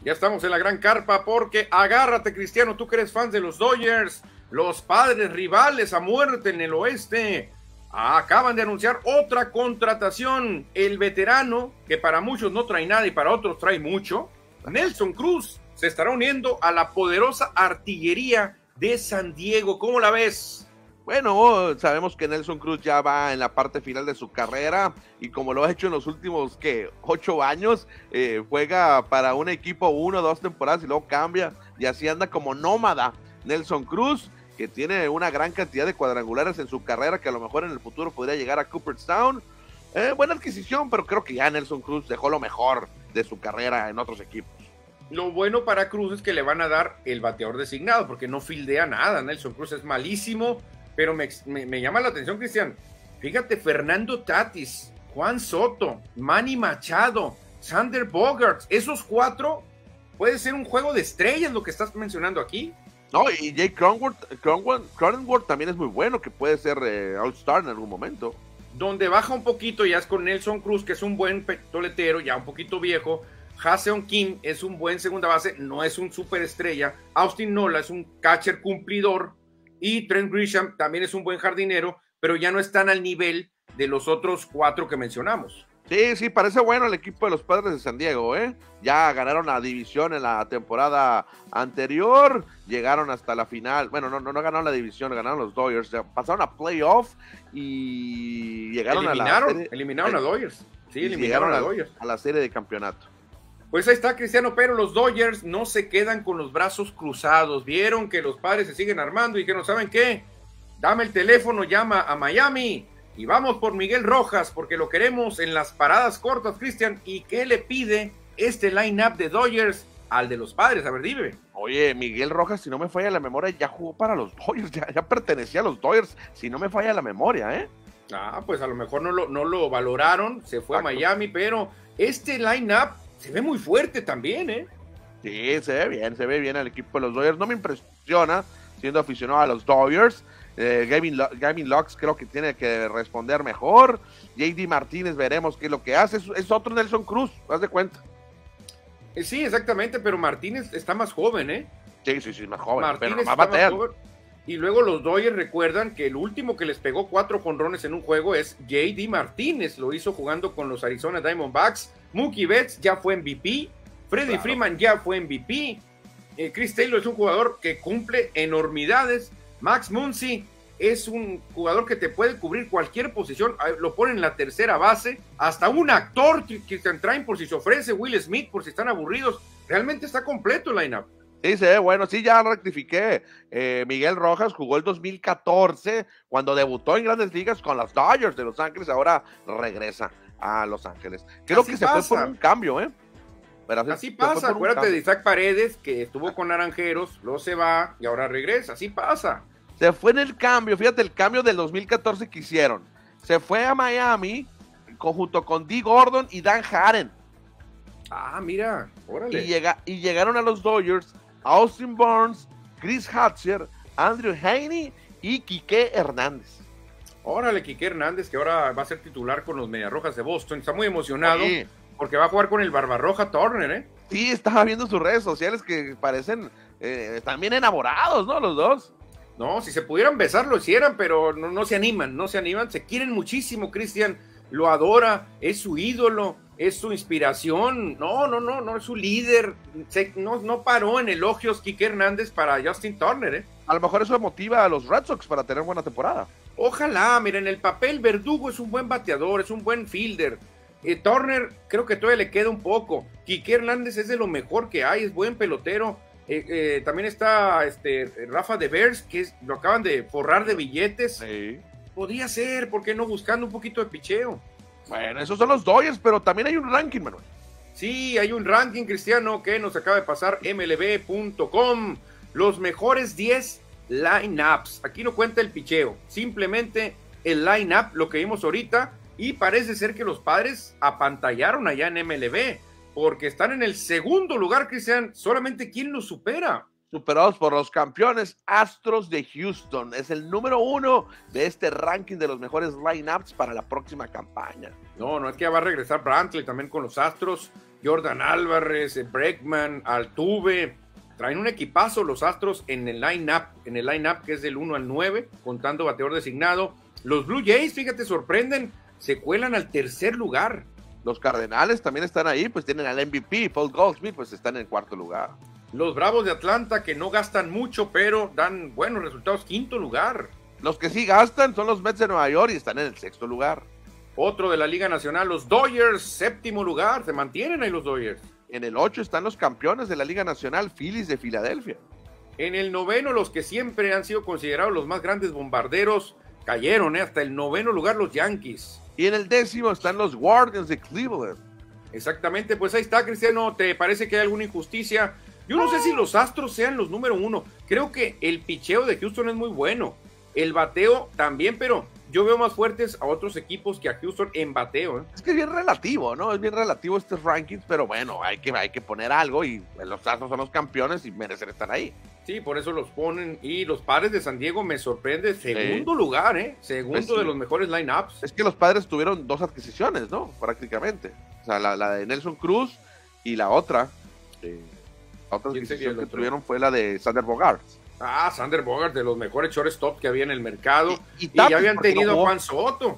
Ya estamos en la gran carpa porque agárrate, Cristiano, tú que eres fan de los Dodgers, los padres rivales a muerte en el oeste. Acaban de anunciar otra contratación. El veterano, que para muchos no trae nada y para otros trae mucho, Nelson Cruz, se estará uniendo a la poderosa artillería de San Diego. ¿Cómo la ves? Bueno, sabemos que Nelson Cruz ya va en la parte final de su carrera y como lo ha hecho en los últimos, ¿qué? Ocho años, eh, juega para un equipo uno o dos temporadas y luego cambia y así anda como nómada. Nelson Cruz, que tiene una gran cantidad de cuadrangulares en su carrera, que a lo mejor en el futuro podría llegar a Cooperstown. Eh, buena adquisición, pero creo que ya Nelson Cruz dejó lo mejor de su carrera en otros equipos. Lo bueno para Cruz es que le van a dar el bateador designado, porque no fildea nada. Nelson Cruz es malísimo. Pero me, me, me llama la atención, Cristian. Fíjate, Fernando Tatis, Juan Soto, Manny Machado, Sander Bogaerts, esos cuatro puede ser un juego de estrellas lo que estás mencionando aquí. No, y Jake Cronenworth, Cronenworth, Cronenworth también es muy bueno, que puede ser eh, All-Star en algún momento. Donde baja un poquito ya es con Nelson Cruz, que es un buen toletero, ya un poquito viejo. Ha-Seong Kim es un buen segunda base, no es un superestrella. Austin Nola es un catcher cumplidor. Y Trent Grisham también es un buen jardinero, pero ya no están al nivel de los otros cuatro que mencionamos. Sí, sí, parece bueno el equipo de los Padres de San Diego, ¿eh? Ya ganaron la división en la temporada anterior, llegaron hasta la final, bueno, no, no, no ganaron la división, ganaron los Dodgers, pasaron a playoff y llegaron eliminaron, a la serie, eliminaron a Dodgers, sí, eliminaron a, a Dodgers. A la serie de campeonato. Pues ahí está, Cristiano, pero los Dodgers no se quedan con los brazos cruzados. Vieron que los Padres se siguen armando y dijeron, ¿saben qué? Dame el teléfono, llama a Miami y vamos por Miguel Rojas porque lo queremos en las paradas cortas, Cristian. ¿Y qué le pide este line-up de Dodgers al de los Padres? A ver, dime. Oye, Miguel Rojas, si no me falla la memoria, ya jugó para los Dodgers, ya, ya pertenecía a los Dodgers, si no me falla la memoria, ¿eh? Ah, pues a lo mejor no lo, no lo valoraron, se fue Exacto. a Miami, pero este line-up se ve muy fuerte también, ¿eh? Sí, se ve bien, se ve bien el equipo de los Dodgers. No me impresiona, siendo aficionado a los Dodgers. Eh, Gavin, Gavin Lux creo que tiene que responder mejor. J D Martínez veremos qué es lo que hace. Es, es otro Nelson Cruz, haz de cuenta. Eh, sí, exactamente, pero Martínez está más joven, ¿eh? Sí, sí, sí, más joven. Martínez pero está más joven. Y luego los Dodgers recuerdan que el último que les pegó cuatro jonrones en un juego es J D Martínez. Lo hizo jugando con los Arizona Diamondbacks. Mookie Betts ya fue M V P, Freddie claro. Freeman ya fue M V P, eh, Chris Taylor es un jugador que cumple enormidades, Max Muncy es un jugador que te puede cubrir cualquier posición, lo ponen en la tercera base, hasta un actor que, que te traen por si se ofrece, Will Smith por si están aburridos, realmente está completo el line-up. Sí, sí, bueno, sí, ya rectifiqué. Eh, Miguel Rojas jugó el dos mil catorce cuando debutó en Grandes Ligas con los Dodgers de Los Ángeles, ahora regresa a Los Ángeles. Creo así que pasa. se fue por un cambio, ¿eh? Pero así, así pasa, acuérdate de Isaac Paredes, que estuvo con Naranjeros, luego se va y ahora regresa, así pasa. Se fue en el cambio, fíjate el cambio del dos mil catorce que hicieron. Se fue a Miami junto con Dee Gordon y Dan Haren. Ah, mira, órale. Y, llega, y llegaron a los Dodgers Austin Barnes, Chris Hatcher, Andrew Heaney y Quique Hernández. Órale, Quique Hernández, que ahora va a ser titular con los Mediarrojas de Boston. Está muy emocionado sí. porque va a jugar con el Barbarroja Turner, ¿eh? Sí, estaba viendo sus redes sociales que parecen eh, también enamorados, ¿no? Los dos. No, si se pudieran besar lo hicieran, pero no, no se animan, no se animan. Se quieren muchísimo, Cristian. Lo adora, es su ídolo, es su inspiración. No, no, no, no, es su líder. Se, no, no paró en elogios Quique Hernández para Justin Turner, ¿eh? A lo mejor eso motiva a los Red Sox para tener buena temporada. Ojalá, miren, en el papel Verdugo es un buen bateador, es un buen fielder. Eh, Turner creo que todavía le queda un poco. Quique Hernández es de lo mejor que hay, es buen pelotero. Eh, eh, también está este Rafa Devers, que es, lo acaban de forrar de billetes. Sí. Podría ser, ¿por qué no? Buscando un poquito de picheo. Bueno, esos son los Dodgers, pero también hay un ranking, Manuel. Sí, hay un ranking, Cristiano, que nos acaba de pasar M L B punto com. Los mejores diez lineups. Aquí no cuenta el picheo, simplemente el lineup, lo que vimos ahorita. Y parece ser que los Padres apantallaron allá en M L B, porque están en el segundo lugar, Cristian. Solamente ¿quién los supera? Superados por los campeones Astros de Houston. Es el número uno de este ranking de los mejores lineups para la próxima campaña. No, no es que ya va a regresar Brantley también con los Astros. Jordan Álvarez, Bregman, Altuve, traen un equipazo los Astros en el line-up, en el line-up que es del uno al nueve, contando bateador designado. Los Blue Jays, fíjate, sorprenden, se cuelan al tercer lugar. Los Cardenales también están ahí, pues tienen al M V P, Paul Goldschmidt, pues están en el cuarto lugar. Los Bravos de Atlanta, que no gastan mucho, pero dan buenos resultados, quinto lugar. Los que sí gastan son los Mets de Nueva York y están en el sexto lugar. Otro de la Liga Nacional, los Dodgers, séptimo lugar, se mantienen ahí los Dodgers. En el ocho están los campeones de la Liga Nacional, Phillies de Filadelfia. En el noveno, los que siempre han sido considerados los más grandes bombarderos, cayeron, ¿eh? Hasta el noveno lugar los Yankees. Y en el décimo están los Guardians de Cleveland. Exactamente, pues ahí está, Cristiano. ¿Te parece que hay alguna injusticia? Yo no sé si los Astros sean los número uno. Creo que el picheo de Houston es muy bueno. El bateo también, pero yo veo más fuertes a otros equipos que a Houston en bateo, ¿eh? Es que es bien relativo, ¿no? Es bien relativo estos rankings, pero bueno, hay que, hay que poner algo y los Astros son los campeones y merecen estar ahí. Sí, por eso los ponen. Y los Padres de San Diego me sorprende. Segundo sí. lugar, ¿eh? Segundo pues sí. de los mejores lineups. Es que los Padres tuvieron dos adquisiciones, ¿no? Prácticamente. O sea, la, la de Nelson Cruz y la otra. Eh, la otra adquisición que tuvieron fue la de Sander Bogaerts. Ah, Sander Bogaerts, de los mejores shortstop que había en el mercado. Y, y, Tatis, y ya habían tenido no a Juan Soto.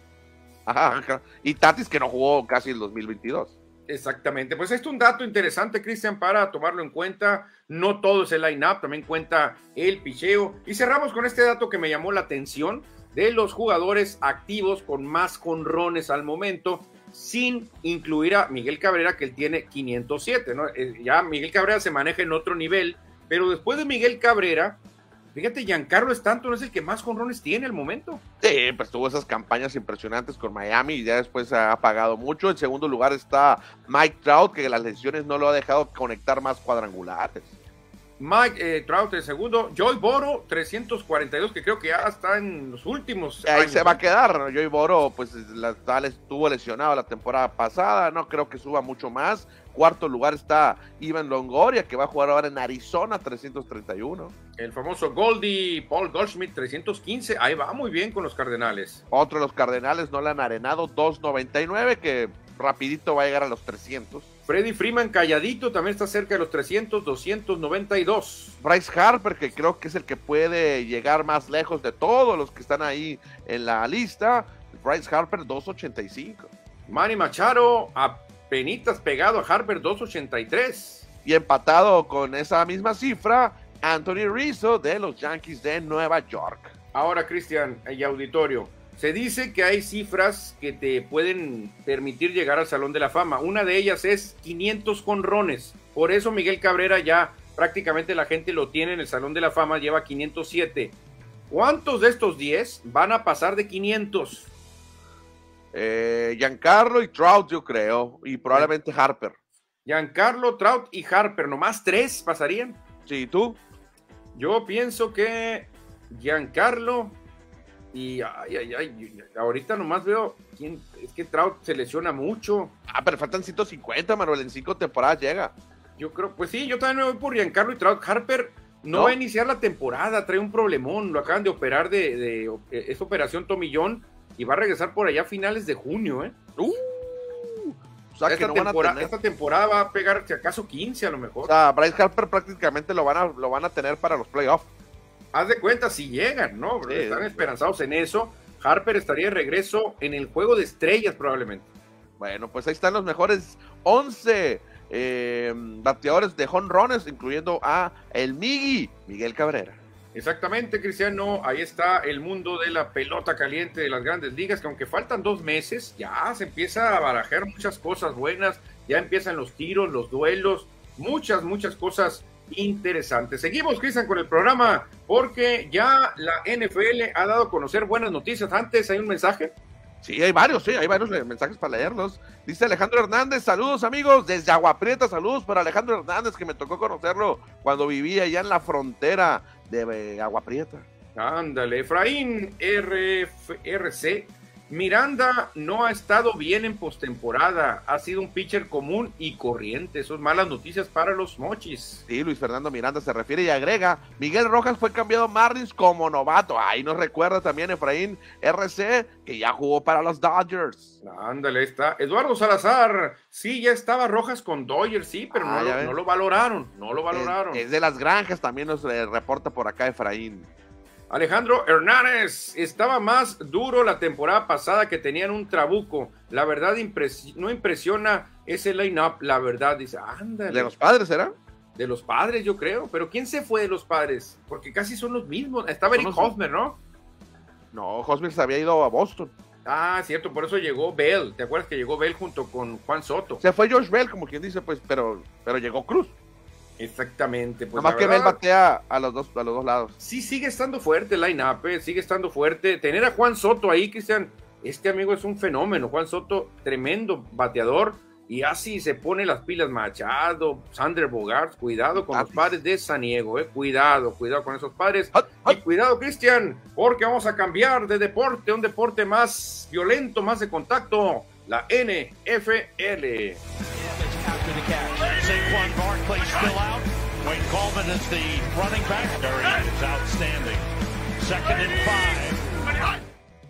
Ajá, ajá. Y Tatis, que no jugó casi el dos mil veintidós. Exactamente, pues esto es un dato interesante, Cristian, para tomarlo en cuenta. No todo es el line-up, también cuenta el picheo. Y cerramos con este dato que me llamó la atención de los jugadores activos con más jonrones al momento, sin incluir a Miguel Cabrera, que él tiene quinientos siete, ¿no? Ya Miguel Cabrera se maneja en otro nivel, pero después de Miguel Cabrera, fíjate, Giancarlo Stanton es el que más jonrones tiene al momento. Sí, pues tuvo esas campañas impresionantes con Miami y ya después se ha apagado mucho. En segundo lugar está Mike Trout, que las lesiones no lo ha dejado conectar más cuadrangulares. Mike eh, Trout en segundo, Joey Boro trescientos cuarenta y dos, que creo que ya está en los últimos Ahí años. se va a quedar, ¿no? Joey Boro pues la, estuvo lesionado la temporada pasada, no creo que suba mucho más. Cuarto lugar está Ivan Longoria, que va a jugar ahora en Arizona, trescientos treinta y uno. El famoso Goldie, Paul Goldschmidt, trescientos quince, ahí va muy bien con los Cardenales. Otro de los Cardenales no le han arenado, doscientos noventa y nueve, que rapidito va a llegar a los trescientos. Freddie Freeman calladito, también está cerca de los trescientos, doscientos noventa y dos. Bryce Harper, que creo que es el que puede llegar más lejos de todos los que están ahí en la lista. Bryce Harper, doscientos ochenta y cinco. Manny Machado, apenitas pegado a Harper, doscientos ochenta y tres. Y empatado con esa misma cifra, Anthony Rizzo de los Yankees de Nueva York. Ahora, Cristian y auditorio, se dice que hay cifras que te pueden permitir llegar al Salón de la Fama. Una de ellas es quinientos jonrones. Por eso Miguel Cabrera ya prácticamente la gente lo tiene en el Salón de la Fama, lleva quinientos siete. ¿Cuántos de estos diez van a pasar de quinientos? Eh, Giancarlo y Trout, yo creo, y probablemente Harper. Giancarlo, Trout y Harper, nomás tres pasarían. Sí, ¿tú? Yo pienso que Giancarlo y ay, ay, ay, ahorita nomás veo quién, es que Trout se lesiona mucho. Ah, pero faltan ciento cincuenta, Manuel, en cinco temporadas llega. Yo creo, pues sí, yo también me voy por Giancarlo y Trout. Harper no, ¿No? va a iniciar la temporada, trae un problemón, lo acaban de operar de, de, de esa operación tomillón y va a regresar por allá a finales de junio, ¿eh? Uh, o sea, esta, que no temporada, van a tener... esta temporada va a pegar, si acaso, quince a lo mejor. O sea, Bryce Harper prácticamente lo van a, lo van a tener para los playoffs. Haz de cuenta si llegan, ¿no? Sí, Están sí. esperanzados en eso. Harper estaría de regreso en el juego de estrellas probablemente. Bueno, pues ahí están los mejores once eh, bateadores de jonrones, incluyendo a el Miggy, Miguel Cabrera. Exactamente, Cristiano, ahí está el mundo de la pelota caliente de las grandes ligas, que aunque faltan dos meses, ya se empieza a barajar muchas cosas buenas, ya empiezan los tiros, los duelos, muchas, muchas cosas interesantes. Seguimos, Cristian, con el programa, porque ya la N F L ha dado a conocer buenas noticias. Antes hay un mensaje. Sí, hay varios, sí, hay varios mensajes para leerlos. Dice Alejandro Hernández, saludos amigos, desde Agua Prieta, saludos para Alejandro Hernández, que me tocó conocerlo cuando vivía allá en la frontera de Agua Prieta. Ándale, Efraín R C Miranda no ha estado bien en postemporada, ha sido un pitcher común y corriente, eso es malas noticias para los Mochis. Sí, Luis Fernando Miranda se refiere y agrega, Miguel Rojas fue cambiado a Marlins como novato, ahí nos recuerda también Efraín R C, que ya jugó para los Dodgers. Ándale, está, Eduardo Salazar, sí, ya estaba Rojas con Dodgers, sí, pero ah, no, lo, no lo valoraron, no lo valoraron. Es, es de las granjas, también nos eh, reporta por acá Efraín. Alejandro Hernández, estaba más duro la temporada pasada que tenían un trabuco. La verdad impres no impresiona ese line-up, la verdad. Dice, ándale. ¿De los Padres será? De los Padres, yo creo. Pero ¿quién se fue de los Padres? Porque casi son los mismos. Estaba Eric Hosmer, ¿no? No, Hosmer se había ido a Boston. Ah, cierto, por eso llegó Bell. ¿Te acuerdas que llegó Bell junto con Juan Soto? Se fue Josh Bell, como quien dice, pues, pero, pero llegó Cruz. Exactamente. Pues Nada más que Bell batea a los, dos, a los dos lados. Sí, sigue estando fuerte el line-up, eh, sigue estando fuerte. Tener a Juan Soto ahí, Cristian, este amigo es un fenómeno. Juan Soto, tremendo bateador. Y así se pone las pilas Machado, Sander Bogaerts. Cuidado con Atis. Los Padres de San Diego, eh. Cuidado, cuidado con esos Padres. Hot, hot. Y cuidado, Cristian, porque vamos a cambiar de deporte, un deporte más violento, más de contacto. La N F L. Saquon Barkley still out. Wayne Coleman is the running back. Very is outstanding. Second and five.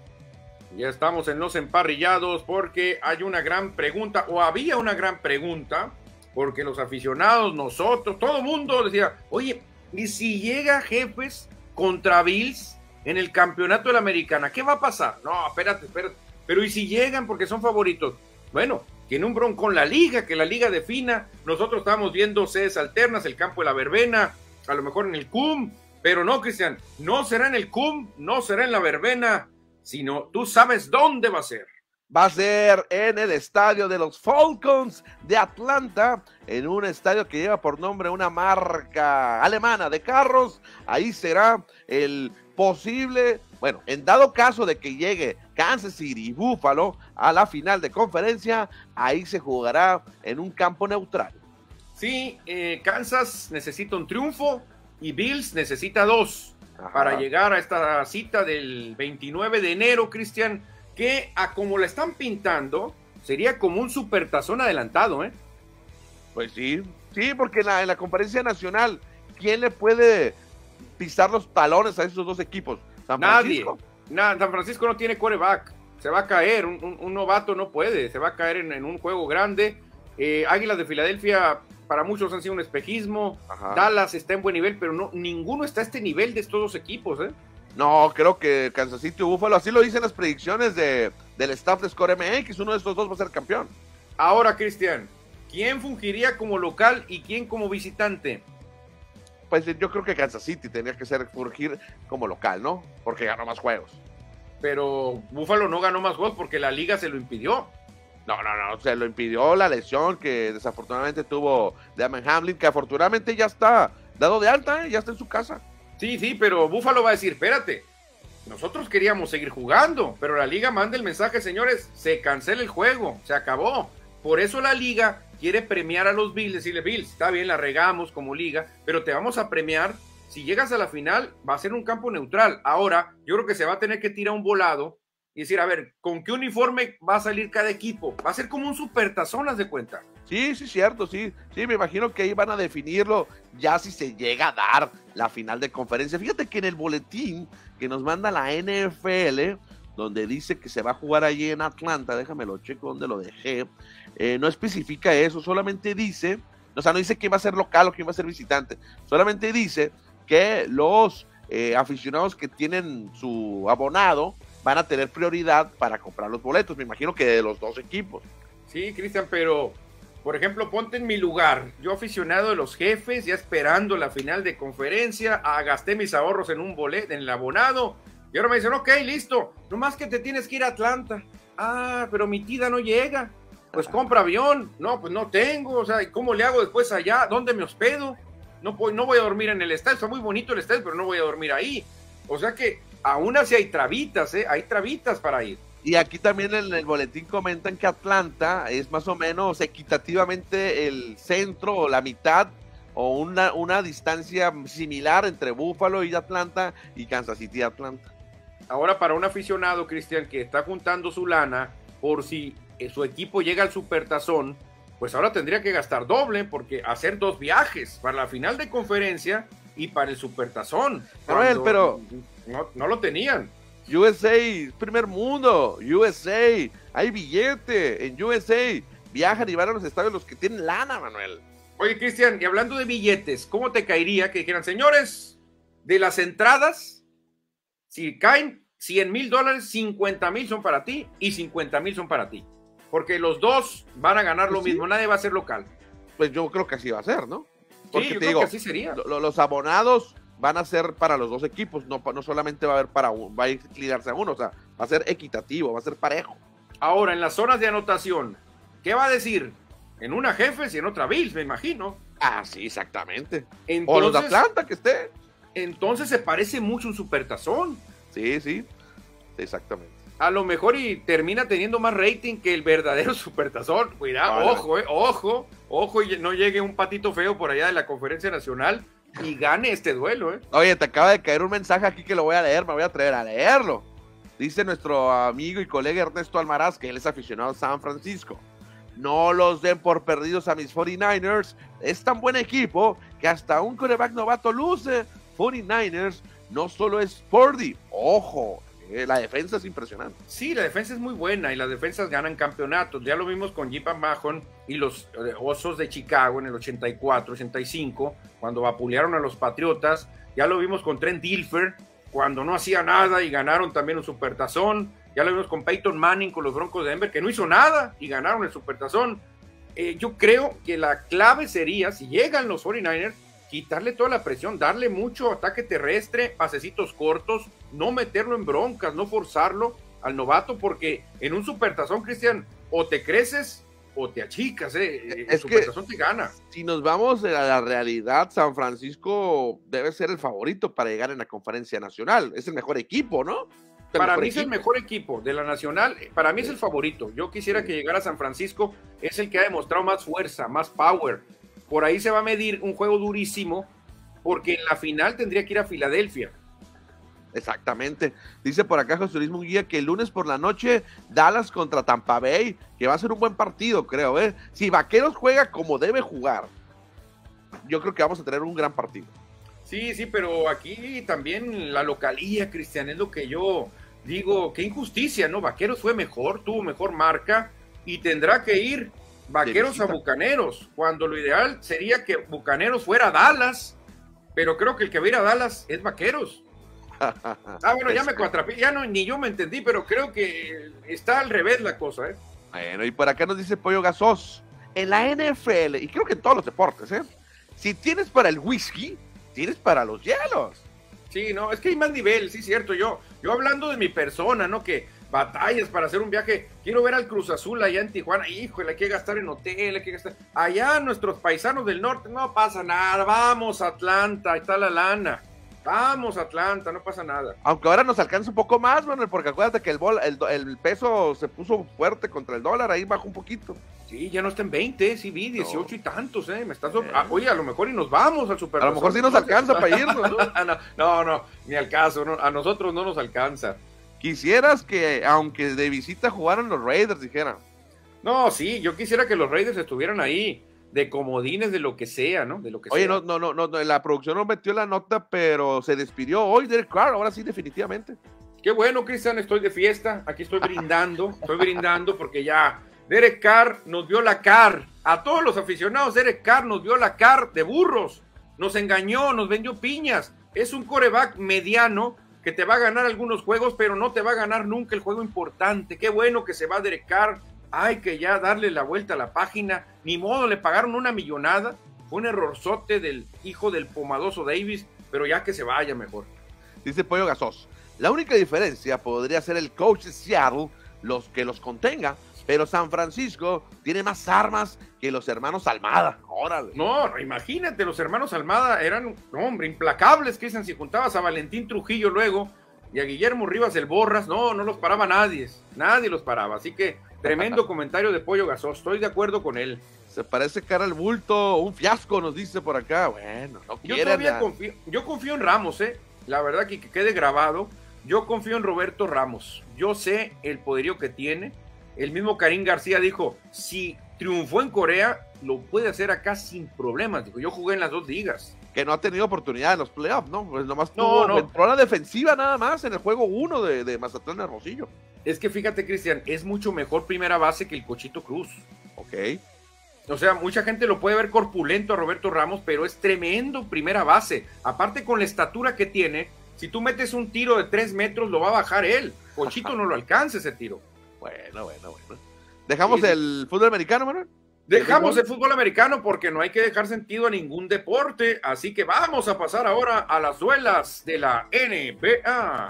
Ya estamos en los emparrillados porque hay una gran pregunta, o había una gran pregunta, porque los aficionados, nosotros, todo el mundo decía, oye, ¿y si llega Jefes contra Bills en el campeonato de la Americana? ¿Qué va a pasar? No, espérate, espérate. Pero ¿y si llegan porque son favoritos? Bueno, tiene un bron con la liga, que la liga defina. Nosotros estamos viendo sedes alternas, el campo de la verbena, a lo mejor en el C U M, pero no, Cristian, no será en el C U M, no será en la verbena, sino tú sabes dónde va a ser. Va a ser en el estadio de los Falcons de Atlanta, en un estadio que lleva por nombre una marca alemana de carros. Ahí será el posible, bueno, en dado caso de que llegue Kansas City y Buffalo a la final de conferencia, ahí se jugará en un campo neutral. Sí, eh, Kansas necesita un triunfo y Bills necesita dos. Ajá. Para llegar a esta cita del veintinueve de enero, Cristian, que a como la están pintando, sería como un supertazón adelantado, ¿eh? Pues sí, sí, porque en la, en la conferencia nacional, ¿quién le puede pisar los talones a esos dos equipos? ¿San Francisco? Nadie. Nah, San Francisco no tiene quarterback, se va a caer, un, un, un novato no puede, se va a caer en, en un juego grande. Eh, Águilas de Filadelfia, para muchos han sido un espejismo. Ajá. Dallas está en buen nivel, pero no, ninguno está a este nivel de estos dos equipos, ¿eh? No, creo que Kansas City o Buffalo, así lo dicen las predicciones de, del staff de Score M X, uno de estos dos va a ser campeón. Ahora, Cristian, ¿quién fungiría como local y quién como visitante? Pues yo creo que Kansas City tenía que ser fungir como local, ¿no? Porque ganó más juegos. Pero Buffalo no ganó más juegos porque la liga se lo impidió. No, no, no, se lo impidió la lesión que desafortunadamente tuvo Damon Hamlin, que afortunadamente ya está dado de alta, ¿eh? Ya está en su casa. Sí, sí, pero Buffalo va a decir, espérate, nosotros queríamos seguir jugando, pero la liga manda el mensaje, señores, se cancela el juego, se acabó. Por eso la liga quiere premiar a los Bills, decirle, Bills, está bien, la regamos como liga, pero te vamos a premiar, si llegas a la final, va a ser un campo neutral. Ahora, yo creo que se va a tener que tirar un volado y decir, a ver, ¿con qué uniforme va a salir cada equipo? Va a ser como un supertazón, haz de cuenta. Sí, sí, cierto, sí. Sí, me imagino que ahí van a definirlo ya si se llega a dar la final de conferencia. Fíjate que en el boletín que nos manda la N F L, donde dice que se va a jugar allí en Atlanta, déjame lo checo donde lo dejé, eh, no especifica eso, solamente dice, o sea, no dice quién va a ser local o quién va a ser visitante, solamente dice que los eh, aficionados que tienen su abonado van a tener prioridad para comprar los boletos, me imagino que de los dos equipos. Sí, Cristian, pero, por ejemplo, ponte en mi lugar, yo aficionado de los Jefes, ya esperando la final de conferencia, ah, gasté mis ahorros en un boleto, en el abonado, y ahora me dicen, ok, listo, nomás que te tienes que ir a Atlanta. Ah, pero mi tida no llega, pues compra avión. No, pues no tengo, o sea, ¿cómo le hago después allá? ¿Dónde me hospedo? No, no voy a dormir en el estadio, está muy bonito el estadio, pero no voy a dormir ahí. O sea que aún así hay trabitas, ¿eh? Hay trabitas para ir. Y aquí también en el boletín comentan que Atlanta es más o menos equitativamente el centro o la mitad o una, una distancia similar entre Buffalo y Atlanta y Kansas City y Atlanta. ahora para un aficionado, Cristian, que está juntando su lana por si su equipo llega al Supertazón, pues ahora tendría que gastar doble, porque hacer dos viajes para la final de conferencia y para el Supertazón. Manuel, pero no, no lo tenían. U S A, primer mundo, U S A, hay billete en U S A, viajan y van a los estadios los que tienen lana, Manuel. Oye, Cristian, y hablando de billetes, ¿cómo te caería que dijeran, señores, de las entradas, si caen cien mil dólares, cincuenta mil son para ti y cincuenta mil son para ti? Porque los dos van a ganar pues lo sí. mismo, nadie va a ser local. Pues yo creo que así va a ser, ¿no? Porque sí, yo te creo digo, que así sería. Lo, los abonados van a ser para los dos equipos, no, no solamente va a haber para uno, va a inclinarse a uno, o sea, va a ser equitativo, va a ser parejo. Ahora, en las zonas de anotación, ¿qué va a decir? En una Jefes y en otra Bills, me imagino. Ah, sí, exactamente. Entonces, o los de Atlanta, que esté. Entonces se parece mucho un Supertazón. Sí, sí, exactamente. A lo mejor y termina teniendo más rating que el verdadero Supertazón. Cuidado, Vale. ojo, eh, ojo, ojo, y no llegue un patito feo por allá de la Conferencia Nacional y gane este duelo, ¿eh? Oye, te acaba de caer un mensaje aquí que lo voy a leer, me voy a atrever a leerlo. Dice nuestro amigo y colega Ernesto Almaraz, que él es aficionado a San Francisco. No los den por perdidos a mis cuarenta y nueve ers. Es tan buen equipo que hasta un quarterback novato luce. cuarenta y nueve ers no solo es Purdy. Ojo, eh, la defensa es impresionante. Sí, la defensa es muy buena y las defensas ganan campeonatos. Ya lo vimos con J P Mahon y los eh, Osos de Chicago en el ochenta y cuatro, ochenta y cinco, cuando vapulearon a los Patriotas. Ya lo vimos con Trent Dilfer, cuando no hacía nada y ganaron también un Supertazón. Ya lo vimos con Peyton Manning con los Broncos de Denver, que no hizo nada y ganaron el Supertazón. Eh, yo creo que la clave sería, si llegan los cuarenta y nueve ers, quitarle toda la presión, darle mucho ataque terrestre, pasecitos cortos, no meterlo en broncas, no forzarlo al novato, porque en un Supertazón, Cristian, o te creces o te achicas, ¿eh? El Es Supertazón que, te gana. Si nos vamos a la realidad, San Francisco debe ser el favorito para llegar en la Conferencia Nacional. Es el mejor equipo, ¿no? El Para mejor mí equipo. es el mejor equipo de la Nacional, para mí es el favorito. Yo quisiera que llegara a San Francisco, es el que ha demostrado más fuerza, más power. Por ahí se va a medir un juego durísimo, porque en la final tendría que ir a Filadelfia. Exactamente. Dice por acá José Luis Munguía que el lunes por la noche Dallas contra Tampa Bay, que va a ser un buen partido, creo, ¿eh? Si Vaqueros juega como debe jugar, yo creo que vamos a tener un gran partido. Sí, sí, pero aquí también la localía, Cristian, es lo que yo digo, qué injusticia, ¿no? Vaqueros fue mejor, tuvo mejor marca y tendrá que ir Vaqueros a Bucaneros, cuando lo ideal sería que Bucaneros fuera a Dallas, pero creo que el que va a ir a Dallas es Vaqueros. Ah, bueno, ya me cuatrapé, ya no, ni yo me entendí, pero creo que está al revés la cosa, ¿eh? Bueno, y por acá nos dice Pollo Gasos, en la N F L, y creo que en todos los deportes, ¿eh? Si tienes para el whisky, tienes para los hielos. Sí, no, es que hay más nivel, sí, cierto, yo, yo hablando de mi persona, ¿no? Que batallas para hacer un viaje, quiero ver al Cruz Azul allá en Tijuana, híjole, hay que gastar en hotel, hay que gastar, allá nuestros paisanos del norte, no pasa nada, vamos a Atlanta, ahí está la lana. Vamos, Atlanta, no pasa nada. Aunque ahora nos alcanza un poco más, Manuel, porque acuérdate que el, bol, el, el peso se puso fuerte contra el dólar, ahí bajó un poquito. Sí, ya no está en veinte, sí vi, dieciocho no. Y tantos, ¿eh? Me estás... Eh. Ah, oye, a lo mejor y nos vamos al Super. A lo mejor sí nos alcanza para irnos, ¿no? no, no, no, ni al caso, no, a nosotros no nos alcanza. Quisieras que, aunque de visita jugaran los Raiders, dijera. No, sí, yo quisiera que los Raiders estuvieran ahí, de comodines, de lo que sea, ¿no? De lo que Oye, sea. no, no, no, no, la producción no metió la nota, pero se despidió hoy Derek Carr, ahora sí, definitivamente. Qué bueno, Cristian, estoy de fiesta, aquí estoy brindando, estoy brindando porque ya Derek Carr nos vio la car, a todos los aficionados, Derek Carr nos vio la car de burros, nos engañó, nos vendió piñas, es un quarterback mediano que te va a ganar algunos juegos, pero no te va a ganar nunca el juego importante. Qué bueno que se va Derek Carr, hay que ya darle la vuelta a la página, ni modo, le pagaron una millonada, fue un errorzote del hijo del pomadoso Davis, pero ya que se vaya mejor. Dice Pollo Gasos, la única diferencia podría ser el coach de Seattle, los que los contenga, pero San Francisco tiene más armas que los hermanos Almada. Órale. No, imagínate, los hermanos Almada eran, no, hombre, implacables, que dicen, si juntabas a Valentín Trujillo luego y a Guillermo Rivas el Borras, no, no los paraba nadie, nadie los paraba, así que tremendo comentario de Pollo Gasos, estoy de acuerdo con él. Se parece cara al bulto, un fiasco nos dice por acá, bueno, no yo quieren. Todavía confío, yo confío en Ramos, eh, la verdad que, que quede grabado, Yo confío en Roberto Ramos. Yo sé el poderío que tiene. El mismo Karim García dijo, si triunfó en Corea, lo puede hacer acá sin problemas. Dijo, yo jugué en las dos ligas. Que no ha tenido oportunidad en los playoffs, ¿no? Pues nomás no, tuvo, no. entró a la defensiva nada más en el juego uno de, de Mazatlán de Hermosillo. Es que fíjate, Cristian, es mucho mejor primera base que el Cochito Cruz. Ok. O sea, mucha gente lo puede ver corpulento a Roberto Ramos, pero es tremendo primera base. Aparte con la estatura que tiene, si tú metes un tiro de tres metros, lo va a bajar él. Cochito no lo alcanza ese tiro. Bueno, bueno, bueno. ¿Dejamos sí, el fútbol americano, Manuel? Dejamos el fútbol americano porque no hay que dejar sentido a ningún deporte, así que vamos a pasar ahora a las duelas de la N B A.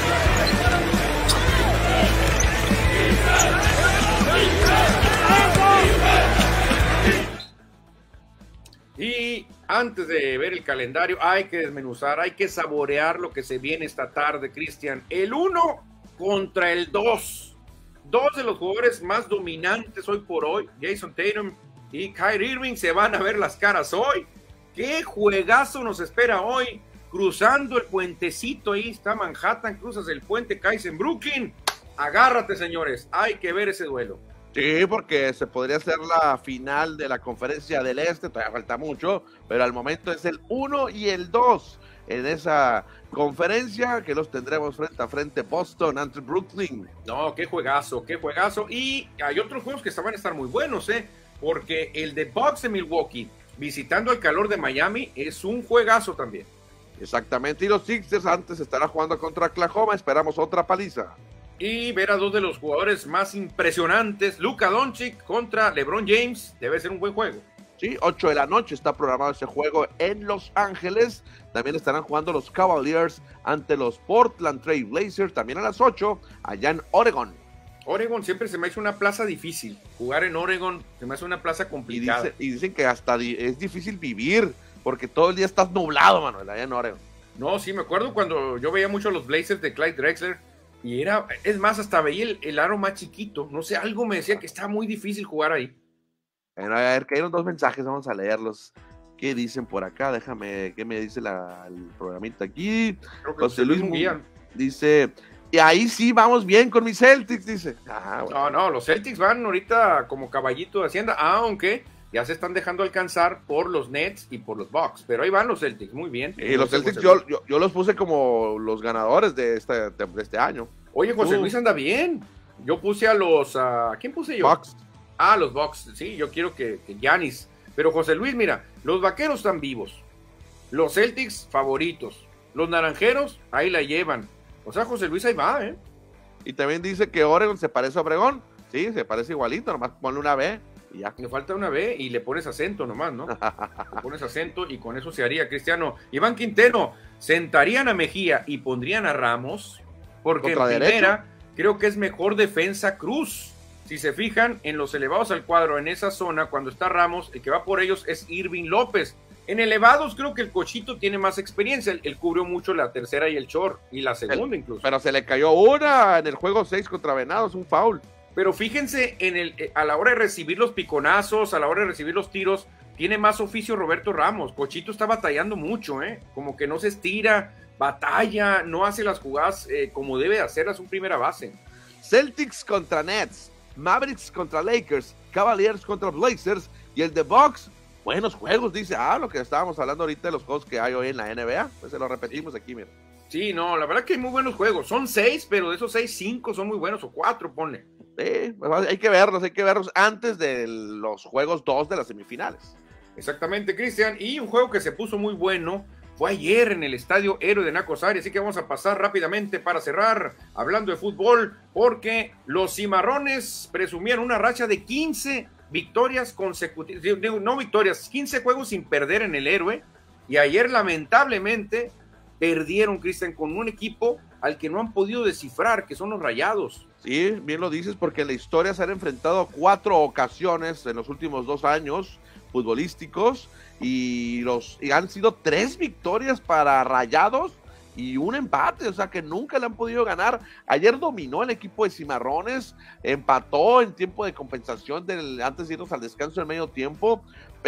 Y antes de ver el calendario, hay que desmenuzar, hay que saborear lo que se viene esta tarde, Cristian. El uno contra el dos. Dos de los jugadores más dominantes hoy por hoy, Jason Tatum y Kyrie Irving, se van a ver las caras hoy. ¡Qué juegazo nos espera hoy! Cruzando el puentecito, ahí está Manhattan, cruzas el puente, caes en Brooklyn. Agárrate, señores, hay que ver ese duelo. Sí, porque se podría ser la final de la Conferencia del Este, todavía falta mucho, pero al momento es el uno y el dos en esa conferencia, que los tendremos frente a frente, Boston ante Brooklyn. No, qué juegazo, qué juegazo. Y hay otros juegos que van a estar muy buenos, ¿eh? Porque el de Bucks de Milwaukee, visitando al calor de Miami, es un juegazo también. Exactamente, y los Sixers antes estará jugando contra Oklahoma, esperamos otra paliza. Y ver a dos de los jugadores más impresionantes, Luka Doncic contra LeBron James, debe ser un buen juego. Sí, ocho de la noche está programado ese juego en Los Ángeles. También estarán jugando los Cavaliers ante los Portland Trail Blazers, también a las ocho, allá en Oregon. Oregon siempre se me hace una plaza difícil. Jugar en Oregon se me hace una plaza complicada. Y, dice, y dicen que hasta di- es difícil vivir, porque todo el día estás nublado, Manuel, allá en Oregon. No, sí, me acuerdo cuando yo veía mucho a los Blazers de Clyde Drexler, y era, es más, hasta veía el, el aro más chiquito. No sé, algo me decía que estaba muy difícil jugar ahí. Bueno, a ver, cayeron dos mensajes, vamos a leerlos. ¿Qué dicen por acá? Déjame, ¿qué me dice la, el programita aquí? José Luis Munguía dice, y ahí sí vamos bien con mis Celtics, dice. Ah, bueno. No, no, los Celtics van ahorita como caballito de Hacienda, aunque ya se están dejando alcanzar por los Nets y por los Bucks, pero ahí van los Celtics, muy bien. Y los Celtics yo, yo, yo los puse como los ganadores de este, de este año. Oye, José uh. Luis anda bien. Yo puse a los, ¿a quién puse yo? Bucks. Ah, los Bucks, sí, yo quiero que Giannis. Pero José Luis, mira, los vaqueros están vivos. Los Celtics, favoritos. Los naranjeros, ahí la llevan. O sea, José Luis ahí va, ¿eh? Y también dice que Oregon se parece a Obregón. Sí, se parece igualito, nomás ponle una B y ya. Le falta una B y le pones acento nomás, ¿no? Le pones acento y con eso se haría, Cristiano. Iván Quintero, sentarían a Mejía y pondrían a Ramos, porque en primera creo que es mejor defensa Cruz. Si se fijan en los elevados al cuadro en esa zona, cuando está Ramos, el que va por ellos es Irving López. En elevados creo que el Cochito tiene más experiencia, él, él cubrió mucho la tercera y el short, y la segunda el, incluso. Pero se le cayó una en el juego seis contra Venados, un foul. Pero fíjense, en el, a la hora de recibir los piconazos, a la hora de recibir los tiros, tiene más oficio Roberto Ramos. Cochito está batallando mucho, ¿eh? Como que no se estira, batalla, no hace las jugadas eh, como debe hacerlas un primera base. Celtics contra Nets, Mavericks contra Lakers, Cavaliers contra Blazers y el de Bucks. Buenos juegos, dice. Ah, lo que estábamos hablando ahorita de los juegos que hay hoy en la N B A. Pues se lo repetimos aquí, mira. Sí, no, la verdad que hay muy buenos juegos. Son seis, pero de esos seis, cinco son muy buenos, o cuatro, ponle. Sí, pues hay que verlos, hay que verlos antes de los juegos dos de las semifinales. Exactamente, Cristian. Y un juego que se puso muy bueno fue ayer en el Estadio Héroe de Nacosari, así que vamos a pasar rápidamente para cerrar hablando de fútbol, porque los cimarrones presumían una racha de quince victorias consecutivas, no victorias, quince juegos sin perder en el Héroe, y ayer lamentablemente perdieron, Cristian, con un equipo al que no han podido descifrar, que son los Rayados. Sí, bien lo dices, porque en la historia se han enfrentado cuatro ocasiones en los últimos dos años futbolísticos, y, los, y han sido tres victorias para Rayados y un empate, o sea que nunca le han podido ganar. Ayer dominó el equipo de Cimarrones, empató en tiempo de compensación del, antes de irnos al descanso del medio tiempo,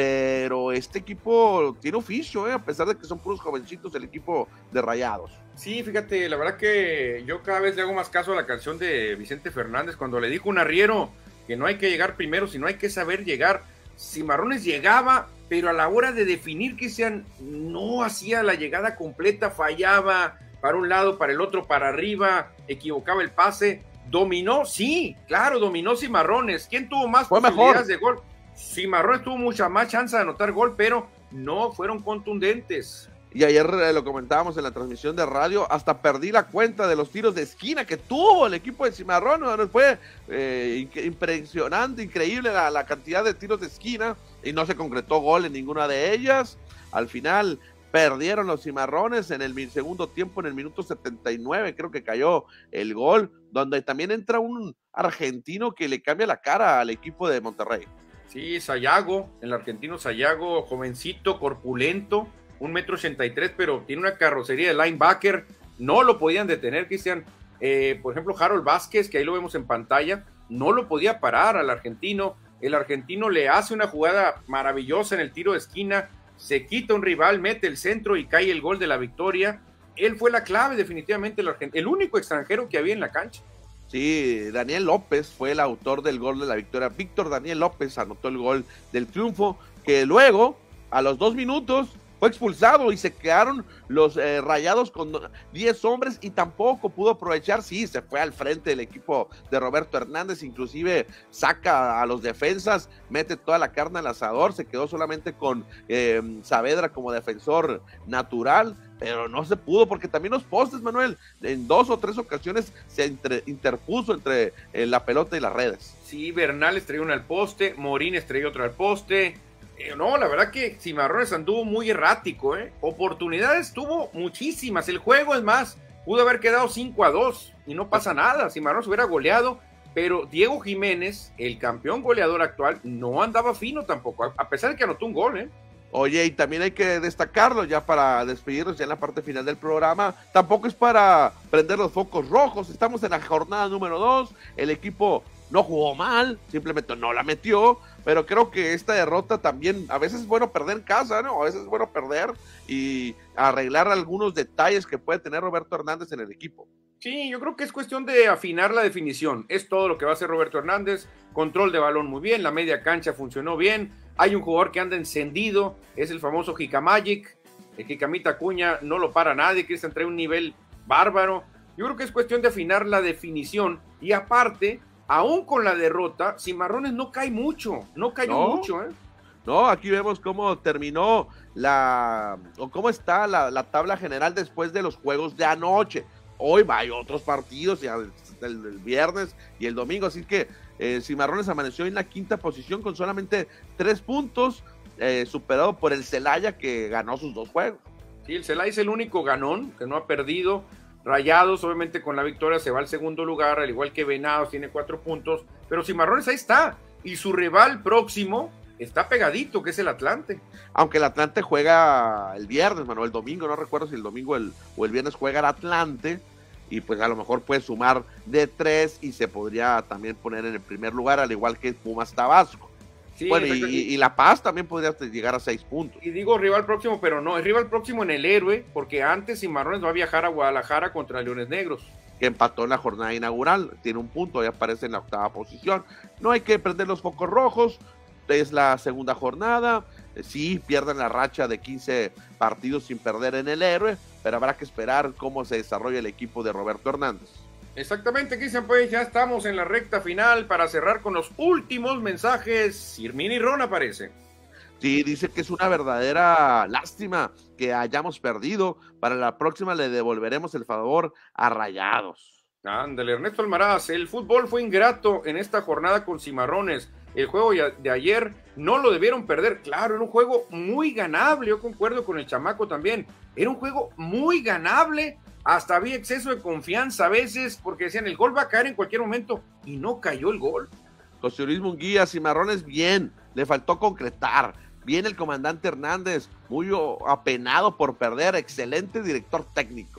pero este equipo tiene oficio, ¿eh? A pesar de que son puros jovencitos el equipo de Rayados. Sí, fíjate, la verdad que yo cada vez le hago más caso a la canción de Vicente Fernández cuando le dijo un arriero que no hay que llegar primero, sino hay que saber llegar. Cimarrones llegaba, pero a la hora de definir que sean, no hacía la llegada completa, fallaba para un lado, para el otro, para arriba, equivocaba el pase. Dominó, sí, claro, dominó Cimarrones. ¿Quién tuvo más Fue posibilidades mejor. de gol? Cimarrones tuvo mucha más chance de anotar gol, pero no fueron contundentes. Y ayer eh, lo comentábamos en la transmisión de radio, hasta perdí la cuenta de los tiros de esquina que tuvo el equipo de Cimarrones. Fue eh, impresionante, increíble la, la cantidad de tiros de esquina y no se concretó gol en ninguna de ellas. Al final perdieron los Cimarrones en el segundo tiempo, en el minuto setenta y nueve creo que cayó el gol, donde también entra un argentino que le cambia la cara al equipo de Monterrey. Sí, Sayago, el argentino Sayago, jovencito, corpulento, un metro ochenta y tres, pero tiene una carrocería de linebacker, no lo podían detener, Cristian. Eh, por ejemplo, Harold Vázquez, que ahí lo vemos en pantalla, no lo podía parar al argentino. El argentino le hace una jugada maravillosa en el tiro de esquina, se quita un rival, mete el centro y cae el gol de la victoria. Él fue la clave, definitivamente, el, argent- el único extranjero que había en la cancha. Sí, Daniel López fue el autor del gol de la victoria. Víctor Daniel López anotó el gol del triunfo, que luego, a los dos minutos, fue expulsado y se quedaron los eh, Rayados con diez hombres y tampoco pudo aprovechar. Sí, se fue al frente del equipo de Roberto Hernández, inclusive saca a los defensas, mete toda la carne al asador, se quedó solamente con eh, Saavedra como defensor natural, pero no se pudo porque también los postes, Manuel, en dos o tres ocasiones se entre, interpuso entre eh, la pelota y las redes. Sí, Bernal estrelló una al poste, Morín estrelló otra al poste. Eh, no, la verdad que Cimarrones anduvo muy errático, ¿eh? Oportunidades tuvo muchísimas. El juego, es más, pudo haber quedado cinco a dos y no pasa nada. Cimarrones hubiera goleado, pero Diego Jiménez, el campeón goleador actual, no andaba fino tampoco, a pesar de que anotó un gol, ¿eh? Oye, y también hay que destacarlo ya para despedirnos ya en la parte final del programa, tampoco es para prender los focos rojos, estamos en la jornada número dos, el equipo no jugó mal, simplemente no la metió, pero creo que esta derrota también, a veces es bueno perder en casa, ¿no? A veces es bueno perder y arreglar algunos detalles que puede tener Roberto Hernández en el equipo. Sí, yo creo que es cuestión de afinar la definición, es todo lo que va a hacer Roberto Hernández, control de balón muy bien, la media cancha funcionó bien, hay un jugador que anda encendido, es el famoso Jicamagic, el Jicamita Acuña, no lo para nadie, Cristian trae un nivel bárbaro, yo creo que es cuestión de afinar la definición y aparte, aún con la derrota, Cimarrones no cae mucho, no cayó ¿No? mucho, ¿eh? No, aquí vemos cómo terminó la, o cómo está la, la tabla general después de los juegos de anoche. Hoy hay otros partidos, ya el, el, el viernes y el domingo, así que eh, Cimarrones amaneció en la quinta posición con solamente tres puntos, eh, superado por el Celaya que ganó sus dos juegos. Sí, el Celaya es el único ganón que no ha perdido. Rayados, obviamente con la victoria se va al segundo lugar, al igual que Venados tiene cuatro puntos, pero Cimarrones ahí está, y su rival próximo está pegadito, que es el Atlante. Aunque el Atlante juega el viernes, Manuel, el domingo, no recuerdo si el domingo el, o el viernes juega el Atlante, y pues a lo mejor puede sumar de tres y se podría también poner en el primer lugar, al igual que Pumas Tabasco. Sí, bueno, y, y, y La Paz también podría llegar a seis puntos. Y digo rival próximo, pero no, es rival próximo en el Héroe, porque antes Cimarrones va a viajar a Guadalajara contra Leones Negros. Que empató en la jornada inaugural, tiene un punto y aparece en la octava posición. No hay que prender los focos rojos, es la segunda jornada, sí, pierden la racha de quince partidos sin perder en el Héroe, pero habrá que esperar cómo se desarrolla el equipo de Roberto Hernández. Exactamente, Cristian, pues ya estamos en la recta final para cerrar con los últimos mensajes. Irmini Ron aparece. Sí, dice que es una verdadera lástima que hayamos perdido. Para la próxima le devolveremos el favor a Rayados. Ándale, Ernesto Almaraz, el fútbol fue ingrato en esta jornada con Cimarrones. El juego de ayer no lo debieron perder. Claro, era un juego muy ganable, yo concuerdo con el chamaco también. Era un juego muy ganable. Hasta había exceso de confianza a veces, porque decían, el gol va a caer en cualquier momento, y no cayó el gol. José Luis Munguía, Cimarrones bien, le faltó concretar. Bien el comandante Hernández, muy apenado por perder, excelente director técnico.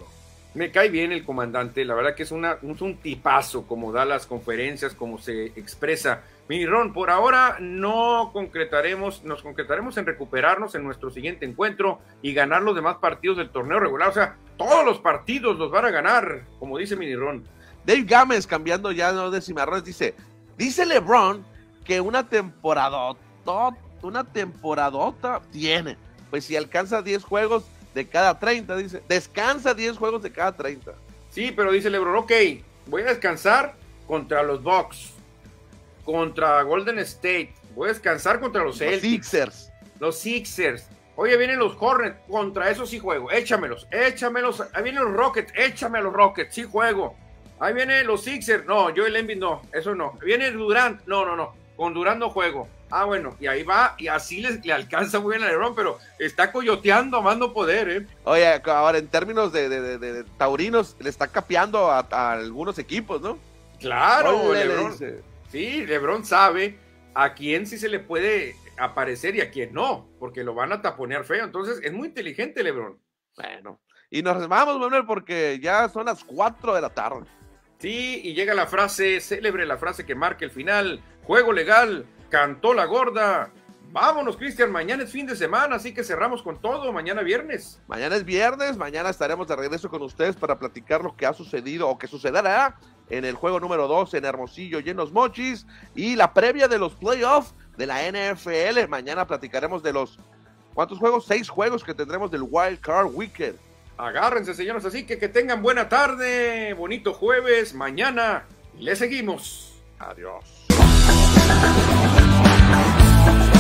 Me cae bien el comandante, la verdad que es, una, es un tipazo como da las conferencias, como se expresa. Mi Ron, por ahora no concretaremos, nos concretaremos en recuperarnos en nuestro siguiente encuentro y ganar los demás partidos del torneo regular. O sea, todos los partidos los van a ganar, como dice Mini Ron. Dave Gámez, cambiando ya no de cimarrones, dice, dice LeBron que una temporada, una temporadota tiene. Pues si alcanza diez juegos de cada treinta, dice, descansa diez juegos de cada treinta. Sí, pero dice LeBron, ok, voy a descansar contra los Bucks, contra Golden State, voy a descansar contra los Celtics, los Sixers. Los Sixers. Oye, vienen los Hornets, contra esos sí juego, échamelos, échamelos. Ahí vienen los Rockets, échame a los Rockets, sí juego. Ahí vienen los Sixers, no, Joel Embiid no, eso no. Viene Durant, no, no, no, con Durant no juego. Ah, bueno, y ahí va, y así le, le alcanza muy bien a LeBron, pero está coyoteando a mando poder, ¿eh? Oye, ahora en términos de, de, de, de taurinos, le está capeando a, a algunos equipos, ¿no? Claro, Oye, LeBron. Le sí, LeBron sabe a quién sí se le puede aparecer y a quién no, porque lo van a taponear feo. Entonces, es muy inteligente LeBron. Bueno, y nos vamos, Manuel, porque ya son las cuatro de la tarde. Sí, y llega la frase célebre, la frase que marca el final. Juego legal, cantó la gorda. Vámonos, Cristian, mañana es fin de semana, así que cerramos con todo, mañana viernes. Mañana es viernes, mañana estaremos de regreso con ustedes para platicar lo que ha sucedido o que sucederá en el juego número dos en Hermosillo y en Los Mochis, y la previa de los playoffs de la N F L. Mañana platicaremos de los, ¿cuántos juegos? Seis juegos que tendremos del Wild Card Weekend. Agárrense, señores, así que que tengan buena tarde, bonito jueves, mañana le seguimos. Adiós.